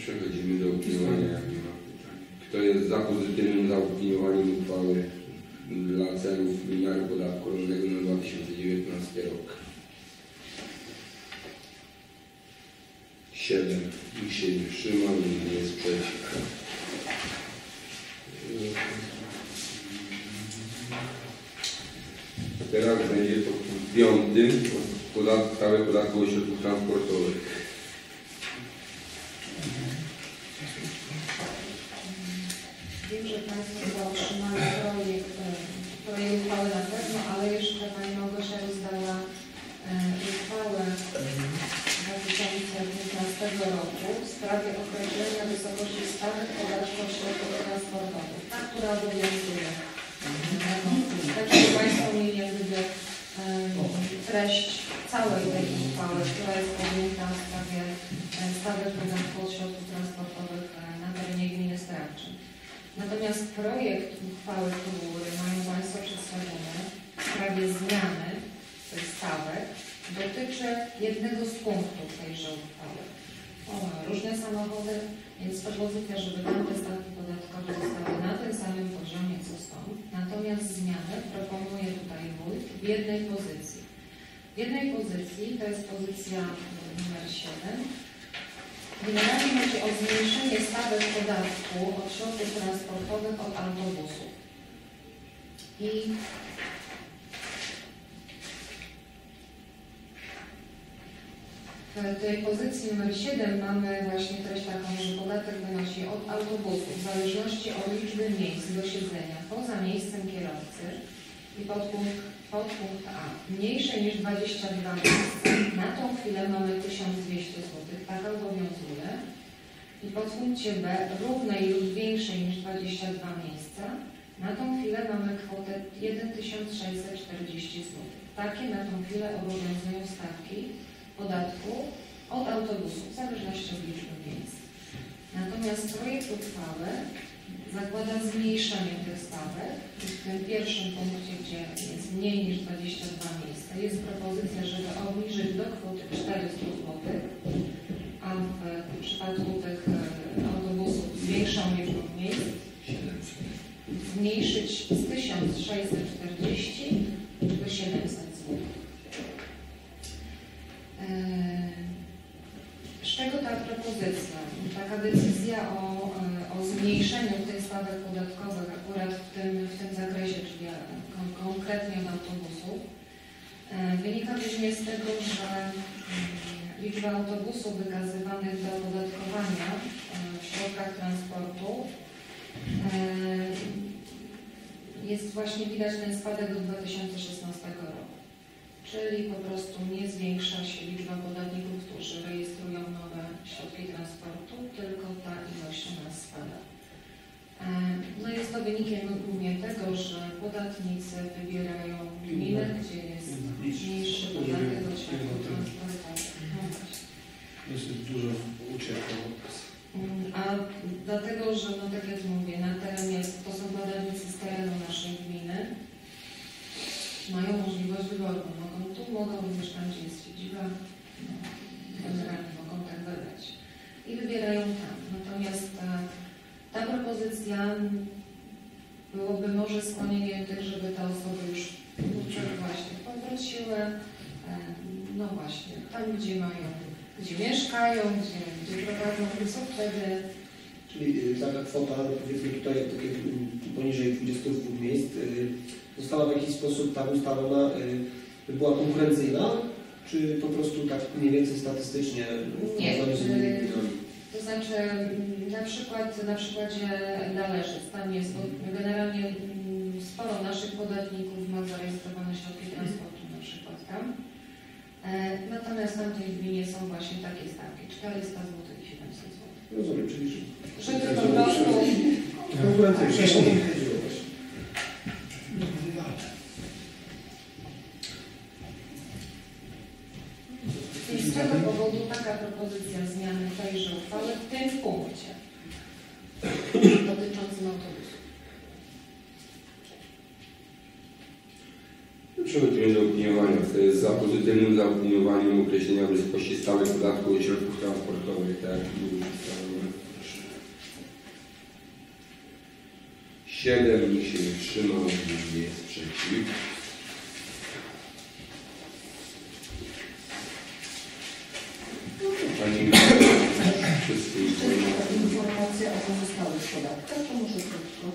Przechodzimy do opiniowania. Jak nie ma pytań. Kto jest za pozytywnym zaopiniowaniem uchwały dla celów wymiaru podatku rocznego na 2019 rok? 7. Nikt się nie wstrzymał, nikt nie jest przeciw. Teraz będzie to punkt 5. Stałe podatku od środków transportowych. Wiem, że Państwo chyba otrzymali projekt uchwały na pewno, ale jeszcze Pani Małgosia rozdała uchwałę 2015 roku w sprawie określenia wysokości stawek podatku od środków transportowych, ta, która obowiązuje. Także Państwo mieli jak gdyby treść całej tej uchwały, która jest podjęta w sprawie stawek podatku od środków transportowych na terenie gminy Strawczyn. Natomiast projekt uchwały, który mają Państwo przedstawiony w sprawie zmiany tych stawek, dotyczy jednego z punktów tejże uchwały. Mamy różne samochody, więc propozycja, żeby tamte stawki podatkowe zostały na tym samym poziomie, co są. Natomiast zmianę proponuje tutaj wójt w jednej pozycji. W jednej pozycji, to jest pozycja numer 7, generalnie chodzi o zmniejszenie stawek podatku od środków transportowych od autobusów. I w tej pozycji numer 7 mamy właśnie treść taką, że podatek wynosi od autobusów w zależności od liczby miejsc do siedzenia poza miejscem kierowcy i podpunkt A mniejsze niż 22 miejsca. Na tą chwilę mamy 1200 zł, tak obowiązuje. I podpunkcie B równej lub większej niż 22 miejsca. Na tą chwilę mamy kwotę 1640 zł. Takie na tą chwilę obowiązują stawki podatku od autobusów, w zależności od liczby miejsc. Natomiast projekt uchwały zakłada zmniejszenie tych stawek. W tym pierwszym punkcie, gdzie jest mniej niż 22 miejsca, jest propozycja, żeby obniżyć do kwoty 400 zł, a w przypadku tych autobusów z większą liczbą miejsc zmniejszyć z 1640 do 700 zł. Z czego ta propozycja? Taka decyzja o zmniejszeniu tych stawek podatkowych akurat w tym zakresie, czyli konkretnie od autobusów, wynika głównie z tego, że liczba autobusów wykazywanych do opodatkowania w środkach transportu jest właśnie widać ten spadek do 2016 roku. Czyli po prostu nie zwiększa się liczba podatników, którzy rejestrują nowe środki transportu, tylko ta ilość u nas spada. No jest to wynikiem głównie tego, że podatnicy wybierają gminę, gdzie jest mniejszy podatek od środków transportowych. Jest dużo uciekło. A dlatego, że no tak jak mówię, na terenie, to są podatnicy z terenu naszej gminy, mają możliwość wyboru. Mogą tu, mogą również tam, gdzie jest siedziba, no, generalnie mogą tak wybrać. I wybierają tam. Natomiast ta propozycja byłoby może skłonieniem tych, żeby te osoby już właśnie powróciły, no właśnie, tam gdzie mają, gdzie mieszkają, gdzie prowadzą, co wtedy. Czyli taka kwota, powiedzmy tutaj poniżej 22 miejsc, została w jakiś sposób ta ustalona, była konkurencyjna, czy po prostu tak mniej więcej statystycznie? Nie, to znaczy na przykładzie Daleszyc, tam jest generalnie sporo naszych podatników ma zarejestrowane środki transportu na przykład tam. Natomiast w tamtej gminie są właśnie takie stawki, 400 zł i 700 zł. Rozumiem, czyli żeby po prostu konkurencyjnie. I z tego powodu taka propozycja zmiany tejże uchwały w tym punkcie dotyczącym autobusów. Przechodzimy do opiniowania. Kto jest za pozytywnym zaopiniowaniem określenia wysokości stałych podatku od środków transportowych, tak jak było przedstawione? 7 się wstrzymał, nie jest przeciw. Pani wszystkie Jeszcze informacje. informacja o pozostałych podatkach, to może krótko.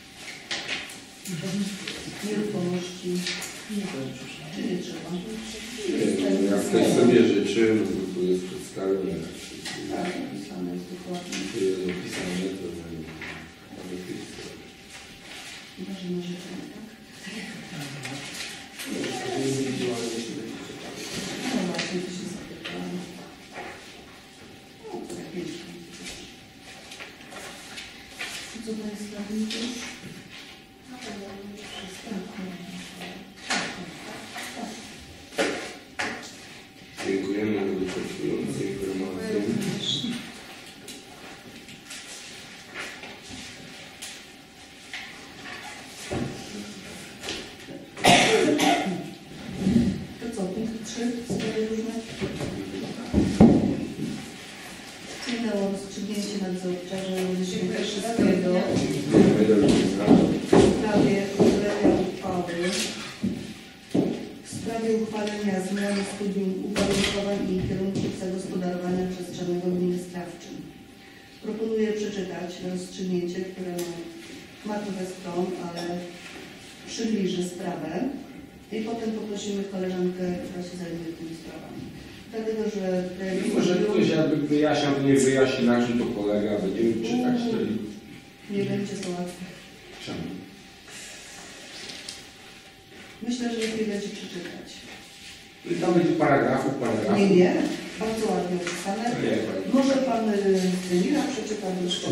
Nieruchomości. Czy nie trzeba? Jak ktoś sobie życzy, no to tu jest przedstawione. Tak, napisane jest dokładnie. Tu jest opisane, to mamy pisać. Chyba, że na życzenie, tak? Indywidualnie, jeśli będziecie czytali. No właśnie, to się zapytałam. No, to jak jest. I co Państwa mówisz? Dziękujemy za wyczerpujące informacje. To co, punkt 3, sprawy różne? Wpłynęło rozstrzygnięcie nadzorcze Świętokrzyskiego w sprawie udzielenia uchwały w sprawie uchwalenia zmiany studium uwarunkowań i kierunków zagospodarowania przestrzennego w gminie Strawczyn. Proponuję przeczytać rozstrzygnięcie, które ma trochę stron, ale przybliży sprawę i potem poprosimy koleżankę, która się zajmuje tymi sprawami. Dlatego, że Może ktoś jakby wyjaśniał, nie wyjaśni, na czym to polega, będziemy czytać to i... nie będzie to łatwe. Czemu? Myślę, że lepiej będzie przeczytać. I tam będzie paragrafu. Nie. Bardzo ładnie opisane. Nie. Może pan Zemira przeczyta jeszcze.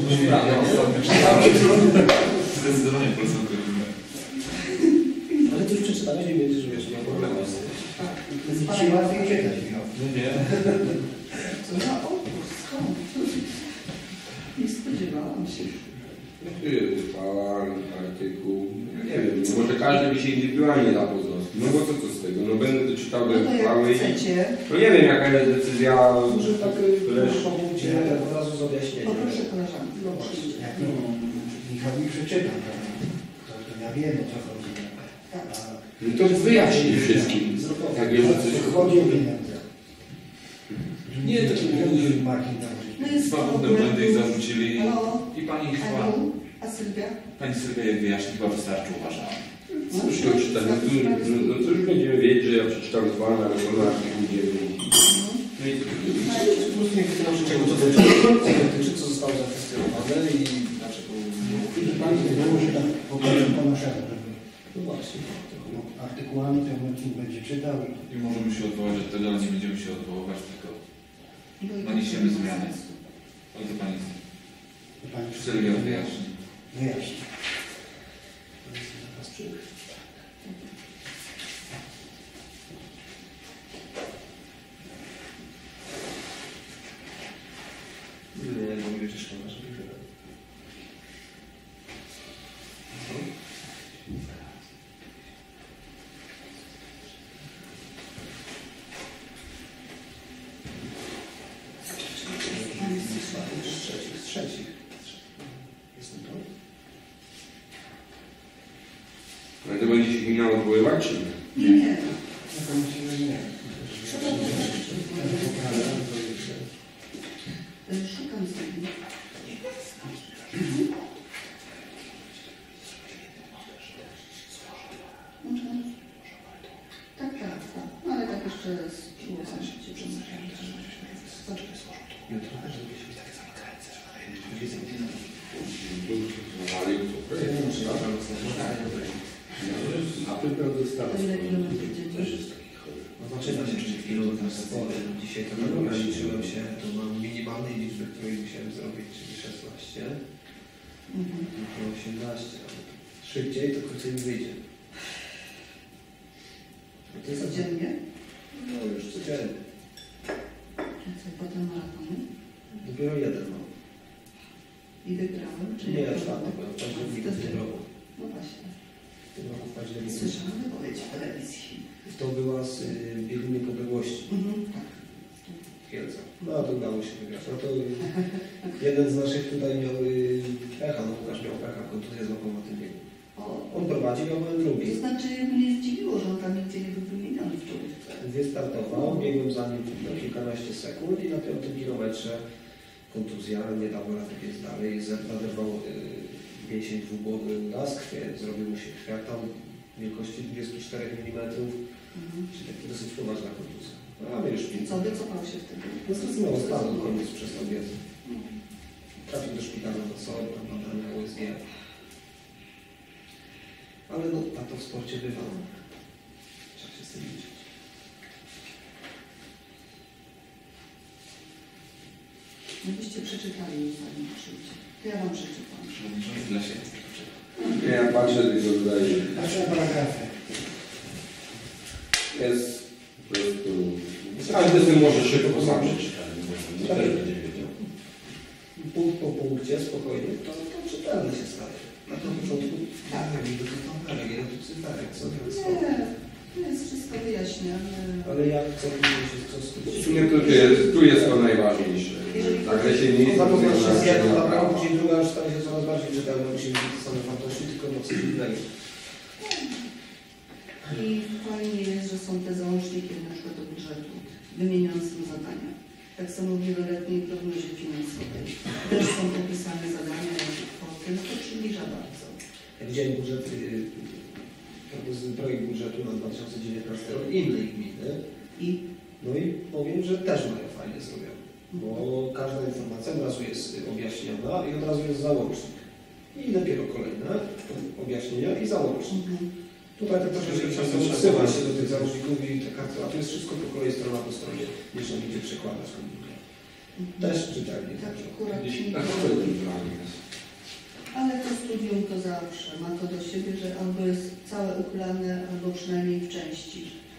Zdecydowanie procentowe. Ale to już przeczytałeś i będziesz wiesz, nie ma problemu. Tak. Ci łatwiej czytać. No nie. Co za opus, skąd? Nie spodziewałam się. Tu jest uchwała, artykuł. Nie wiem, no może każdy by się indywidualnie dał poznać. No bo co z tego? No będę to czytał do No to uchwały jak i... chcecie, No nie wiem jaka jest decyzja... Może tak Lecz... po punkcie od razu z objaśnieniem. poproszę koleżanki. No właśnie. Jak Michał mi przeczyta, to ja wiem, o co chodzi. Tak. No to wyjaśnij wszystkim. Jak jest coś... Chodzi o pieniądze. Nie, to Marki No jest dwa główne błędy ich zarzucili Halo? i pani chyba, Aniu? A Sylwia? pani Sylwia jak wyjaśni, chyba wystarczy, uważam. Cóż to czytać? No to już będziemy wiedzieć, że ja przeczytam dwa na artykuł 9. No i co tu Proszę, czego to dotyczy, co zostało zakwestionowane i dlaczego... Pani wiadomo, że tak po prostu ponoszemy, żeby No właśnie. artykułami ten odcinek będzie czytał. I możemy się odwołać od tego, ale nie będziemy się odwoływać, tylko naniesiemy zmiany. Ale to pani Pani Sylwia wyjaśni. wyjaśni. Nie mówię, że szkoda, żeby z trzecich. Jestem to? Ale to będzie się gmina odwoływać, czy nie? Nie. Ja to myślę, że nie. Szukam sobie. Tak, tak, tak. No ale tak jeszcze raz ułatwiam się Zawalił to projekt. Na tym pewno starczy. Ile kilometrów dziennie? Też jest taki chory. Zaczyna się jeszcze chwilę do spory. Dzisiaj to ograniczyłem się, to mam minimalnej liczby, której musiałem zrobić, czyli 16, tylko 18, ale szybciej to krócej mi wyjdzie. No to jest Codziennie? No już codziennie. A co, potem maratony? Dopiero jeden mam. I wygrałem? Czy Nie, jak to czwarty, było? bo w październiku w tym roku. No właśnie. W tym roku w październiku. Słyszałam wypowiedź w telewizji. To była z Bieliny Podległości. Tak. Kielcach. No to udało się wygrać. No to jeden z naszych tutaj miał pecha, no Łukasz miał pecha, kontuzję złapał na tym biegu. On prowadził, ja byłem drugi. To znaczy mnie zdziwiło, że on tam nigdzie nie był wymieniony w czołówce. Wystartował, biegłem za nim na kilkanaście sekund i na 5 kilometrze kontuzja, nie dał rady biec dalej, zaderwał mięsień dwugłowy na skrwie, zrobił mu się krwiak tam wielkości 24 mm, czyli taki dosyć poważna kontuzja. No, ale już I co, wycofał się wtedy? no zrezygnował z planu koniec przez to biec. Trafił do szpitala do Sory, tam badania USG. Ale no, tak to w sporcie bywa. Trzeba się z tym liczyć. Gdybyście przeczytali już zanim przyjdzie. To ja wam przeczytam. Przewodniczący dla siebie. Ja patrzę tylko tutaj, Nasze paragrafy. jest po prostu... Każdy z tym może szybko sam przeczytać. Nie też będzie wiedział. Punkt po punkcie, spokojnie, to czytelne się staje. Na tym początku tak, ja tu cyferek, co to jest? Nie, to jest wszystko wyjaśnione. Ale jak, co skrócić? W sumie tu jest to najważniejsze. W zakresie miejsc Za to znaczy jest jedna prawa. prawa, później druga już staje się coraz bardziej czytelna, musimy widzieć same wartości, tylko no coś innego. I fajnie jest, że są te załączniki na przykład do budżetu, wymienione są zadania. Tak samo w wieloletniej prognozie finansowej. Też są popisane zadania, jakie kwoty, no to przybliża bardzo. Ja widziałem budżet, projekt budżetu na 2019 rok innej gminy no i powiem, że też mają fajnie zrobione, bo każda informacja od razu jest objaśniona i od razu jest załącznik. I dopiero kolejne objaśnienia i załącznik. Tutaj to troszeczkę czasem odsyła się do tych załączników i taka, a tu jest wszystko po kolei strona po stronie, niż on będzie przekładać komputer. Też czytelnie. Tak, akurat nie Tak, to jest dla mnie. ale to studium to zawsze ma to do siebie, że albo jest całe uchylane, albo przynajmniej w części.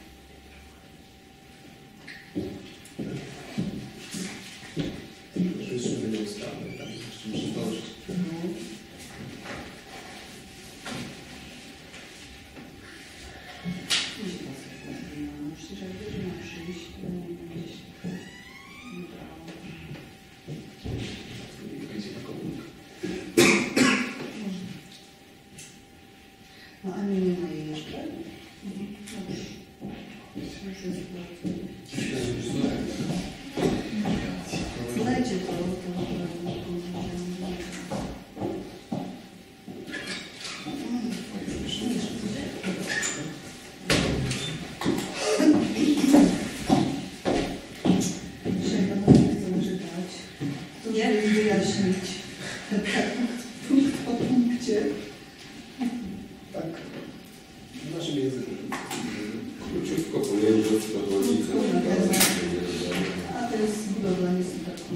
Jeszcze będą sprawy, tam jeszcze muszę dążyć. Myślę, że gdyby miał przyjść, to nie gdzieś wybrał. Będzie na komórkę. No Ani nie ma jej jeszcze. Dobrze. Już jest bardzo. Dajcie to. Wyjaśnić punkt po punkcie. Tak, w naszym języku. Króciutko powiem, że to chodzi. A to jest budowla niestety.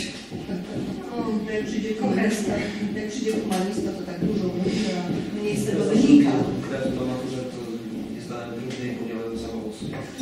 Jak przyjdzie komercja, jak przyjdzie humanista, to tak dużo mówi, a mniej z tego wynika. Krew do maturze to nie zdałem trudniej, bo miałem samobóz.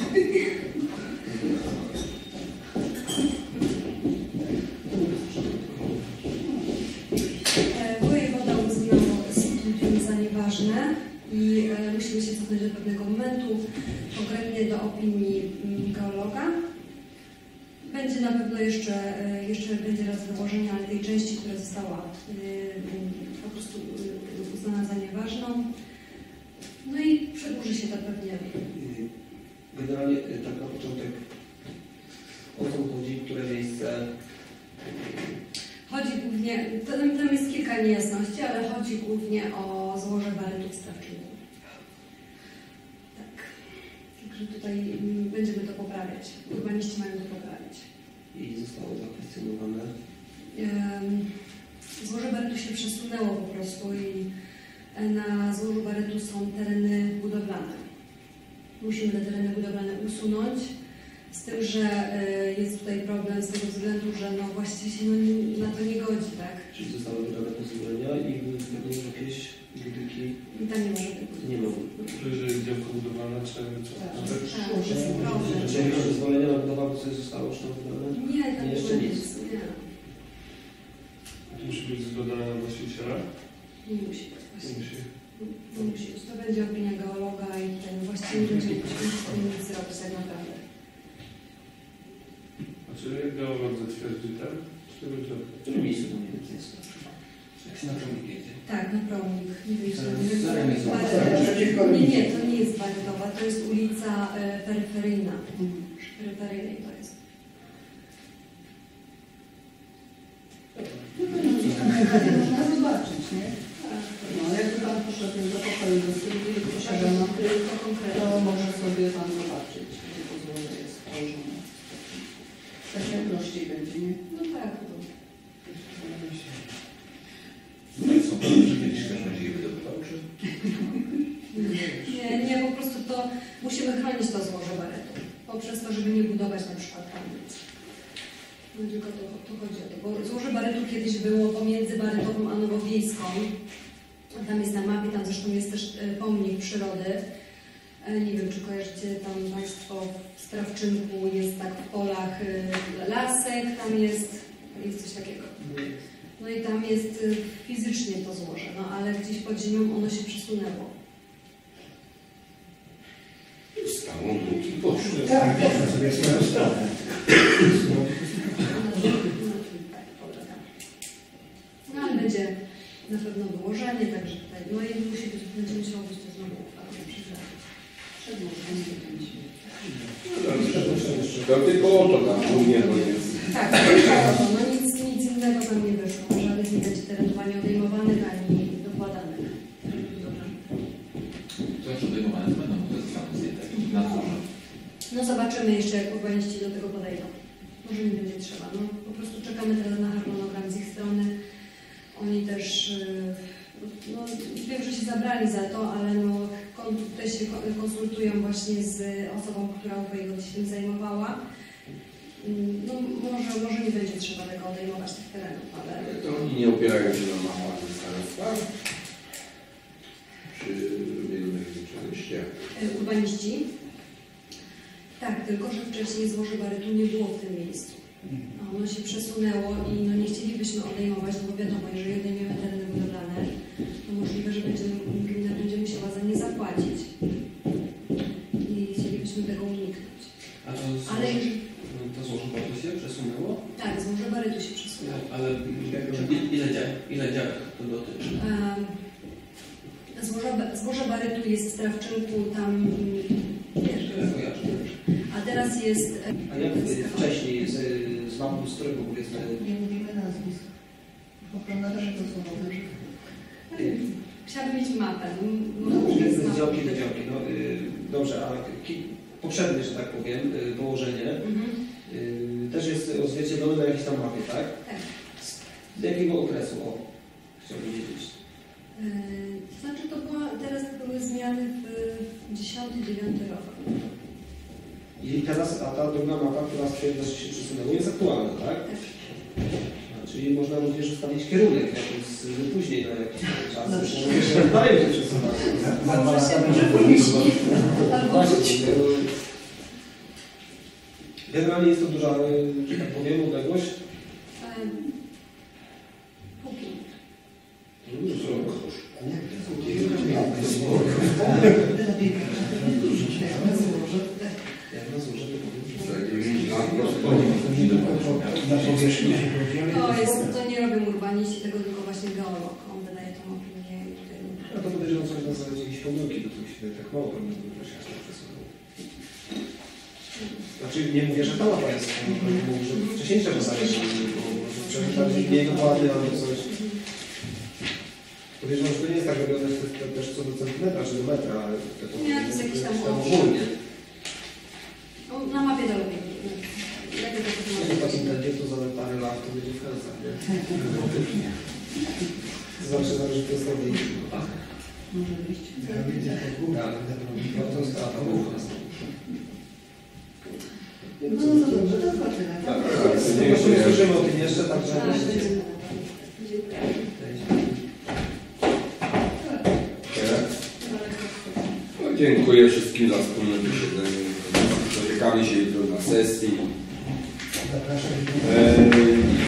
Wojewoda uznał studium za nieważne i musimy się cofnąć do pewnego momentu, konkretnie do opinii geologa. Będzie na pewno jeszcze będzie raz wyłożenie, ale tej części, która została po prostu uznana za nieważną. No i przedłuży się to pewnie. Generalnie tak na początek, o co chodzi, które miejsce? Chodzi głównie, tam jest kilka niejasności, ale chodzi głównie o złoże barytów stawczynków. Tak. Także tutaj będziemy to poprawiać. Urbaniści mają to poprawić. I zostało zakwestionowane. Złoże barytu się przesunęło po prostu i na złożu barytu są tereny budowlane. Musimy te tereny budowlane usunąć. Z tym, że jest tutaj problem z tego względu, że no właściwie się na to nie godzi, tak? Czyli zostały wydane pozwolenia i były jakieś budynki. I tam nie może być. Nie ma. Jeżeli działko budowlane, trzeba co? Tak, jest problem. Czyli pozwolenia na budowę coś zostało już tam wydane? Nie, tam Nie, jeszcze nic. Nie. To musi być zgoda właściciela? Nie musi być Nie właśnie. musi. Nie musi być. To będzie opinia geologa i ten właściwie będzie mógł nic zrobić tak naprawdę. Znaczy Czy geolog zatwierdzi ten? Czy to będzie? W którym miejscu to mniej więcej jest? Jak się na promnik jedzie? Tak, na promnik. Nie wiem, Przeciwko nie, to nie jest Barytowa, to jest ulica peryferyjna. Peryferyjnej to jest. Można zobaczyć, nie? No, jakby Pan poszedł do pokoju do Sylwii, posiada mapy, to może sobie Pan zobaczyć, gdzie to złoże jest położone. Tak najprościej będzie, nie? No tak. No i co, kiedyś też będzie je wydobywał, czy? Nie, po prostu to musimy chronić to złoże barytu. Poprzez to, żeby nie budować na przykład kamienic. No tylko to chodzi o to, bo złoże barytu kiedyś było pomiędzy Barytową a Nowowiejską. Tam jest na mapie, tam zresztą jest też pomnik przyrody. Nie wiem, czy kojarzycie tam Państwo w Strawczynku, jest tak w polach lasek, tam jest coś takiego. No i tam jest fizycznie to złoże, no ale gdzieś pod ziemią ono się przesunęło. Stało długi poszło. Tak, proszę sobie swoją stronę. No ale będzie na pewno wyłożenie, także tutaj, no i będzie musiało być to znowu uchwała. To tylko o to tam głównie jest. Tak, no nic innego tam nie wyszło. Żadnych nie będzie terenów ani odejmowanych, ani dokładanych. To znaczy odejmowane będą, bo to jest samo zdjęte na dworze. No zobaczymy jeszcze, jak urbaniści do tego podejdą. Może nie będzie trzeba. No, po prostu czekamy teraz na harmonogram z ich strony. Oni też, no, wiem, że się zabrali za to, ale no, też się konsultują właśnie z osobą, która się tym zajmowała. No, może nie będzie trzeba tego odejmować tych terenów, ale... To oni nie opierają się na mapach starostwa? Czy czegoś nie? Urbaniści? Tak, tylko że wcześniej złoże barytu nie było w tym miejscu. Ono się przesunęło i no nie chcielibyśmy odejmować, no bo wiadomo, jeżeli odejmiemy tereny budowlane, to możliwe, że gmina będzie musiała za nie zapłacić. I chcielibyśmy tego uniknąć. A to złoże barytu się przesunęło? Tak, złoże barytu się przesunęło. Ale ile działek to dotyczy? Złoże barytu jest w Strawczynku, tam wiesz, a teraz jest... A jak wcześniej z mapą strygu, powiedzmy... Nie mówimy nazwisk. Ochrona rynku złożowych. Chciałabym mieć mapę. Z działki do działki. No, dobrze, a poprzednie, że tak powiem, położenie też jest odzwierciedlone na jakiejś tam mapie, tak? Tak. Z jakiego okresu? Chciałbym wiedzieć. To znaczy, teraz były zmiany w 10-9 rok. I teraz, a ta druga mapa, która stwierdza, że się przesunęła, jest aktualna, tak? Czyli można również ustalić kierunek jakiś później na jakiś czas. Może dalej się przesuwać. Może się później. Generalnie jest to duża, że tak powiem, odległość. Póki. Jak na złoże, to powiem. To nie robią urbaniści tego, tylko właśnie geolog. On wydaje tą opinię. Ja to podejrzewam, coś na zasadzie jakieś pomyłki, do których się tak mało pewnie się przesunęło. Znaczy nie mówię, że ta mapa jest, mówię, że wcześniejsze czasami bo przeczytać mniej dokładnie albo coś. Podejrzewam, że to nie jest tak robione też co do centymetra czy do metra, ale Nie, to jest jakiś tam ogólnie. No, na mapie dalej. Lepiej to Jak takim będzie, to za parę lat to będzie w końcu. To znaczy, że to jest robić. Może być. No to jest strata. No dobrze, to chyba tyle. Tak? Słyszymy o tym jeszcze, także... No, dziękuję wszystkim za wspólne posiedzenie. Spotykamy się jutro na sesji. Zapraszam.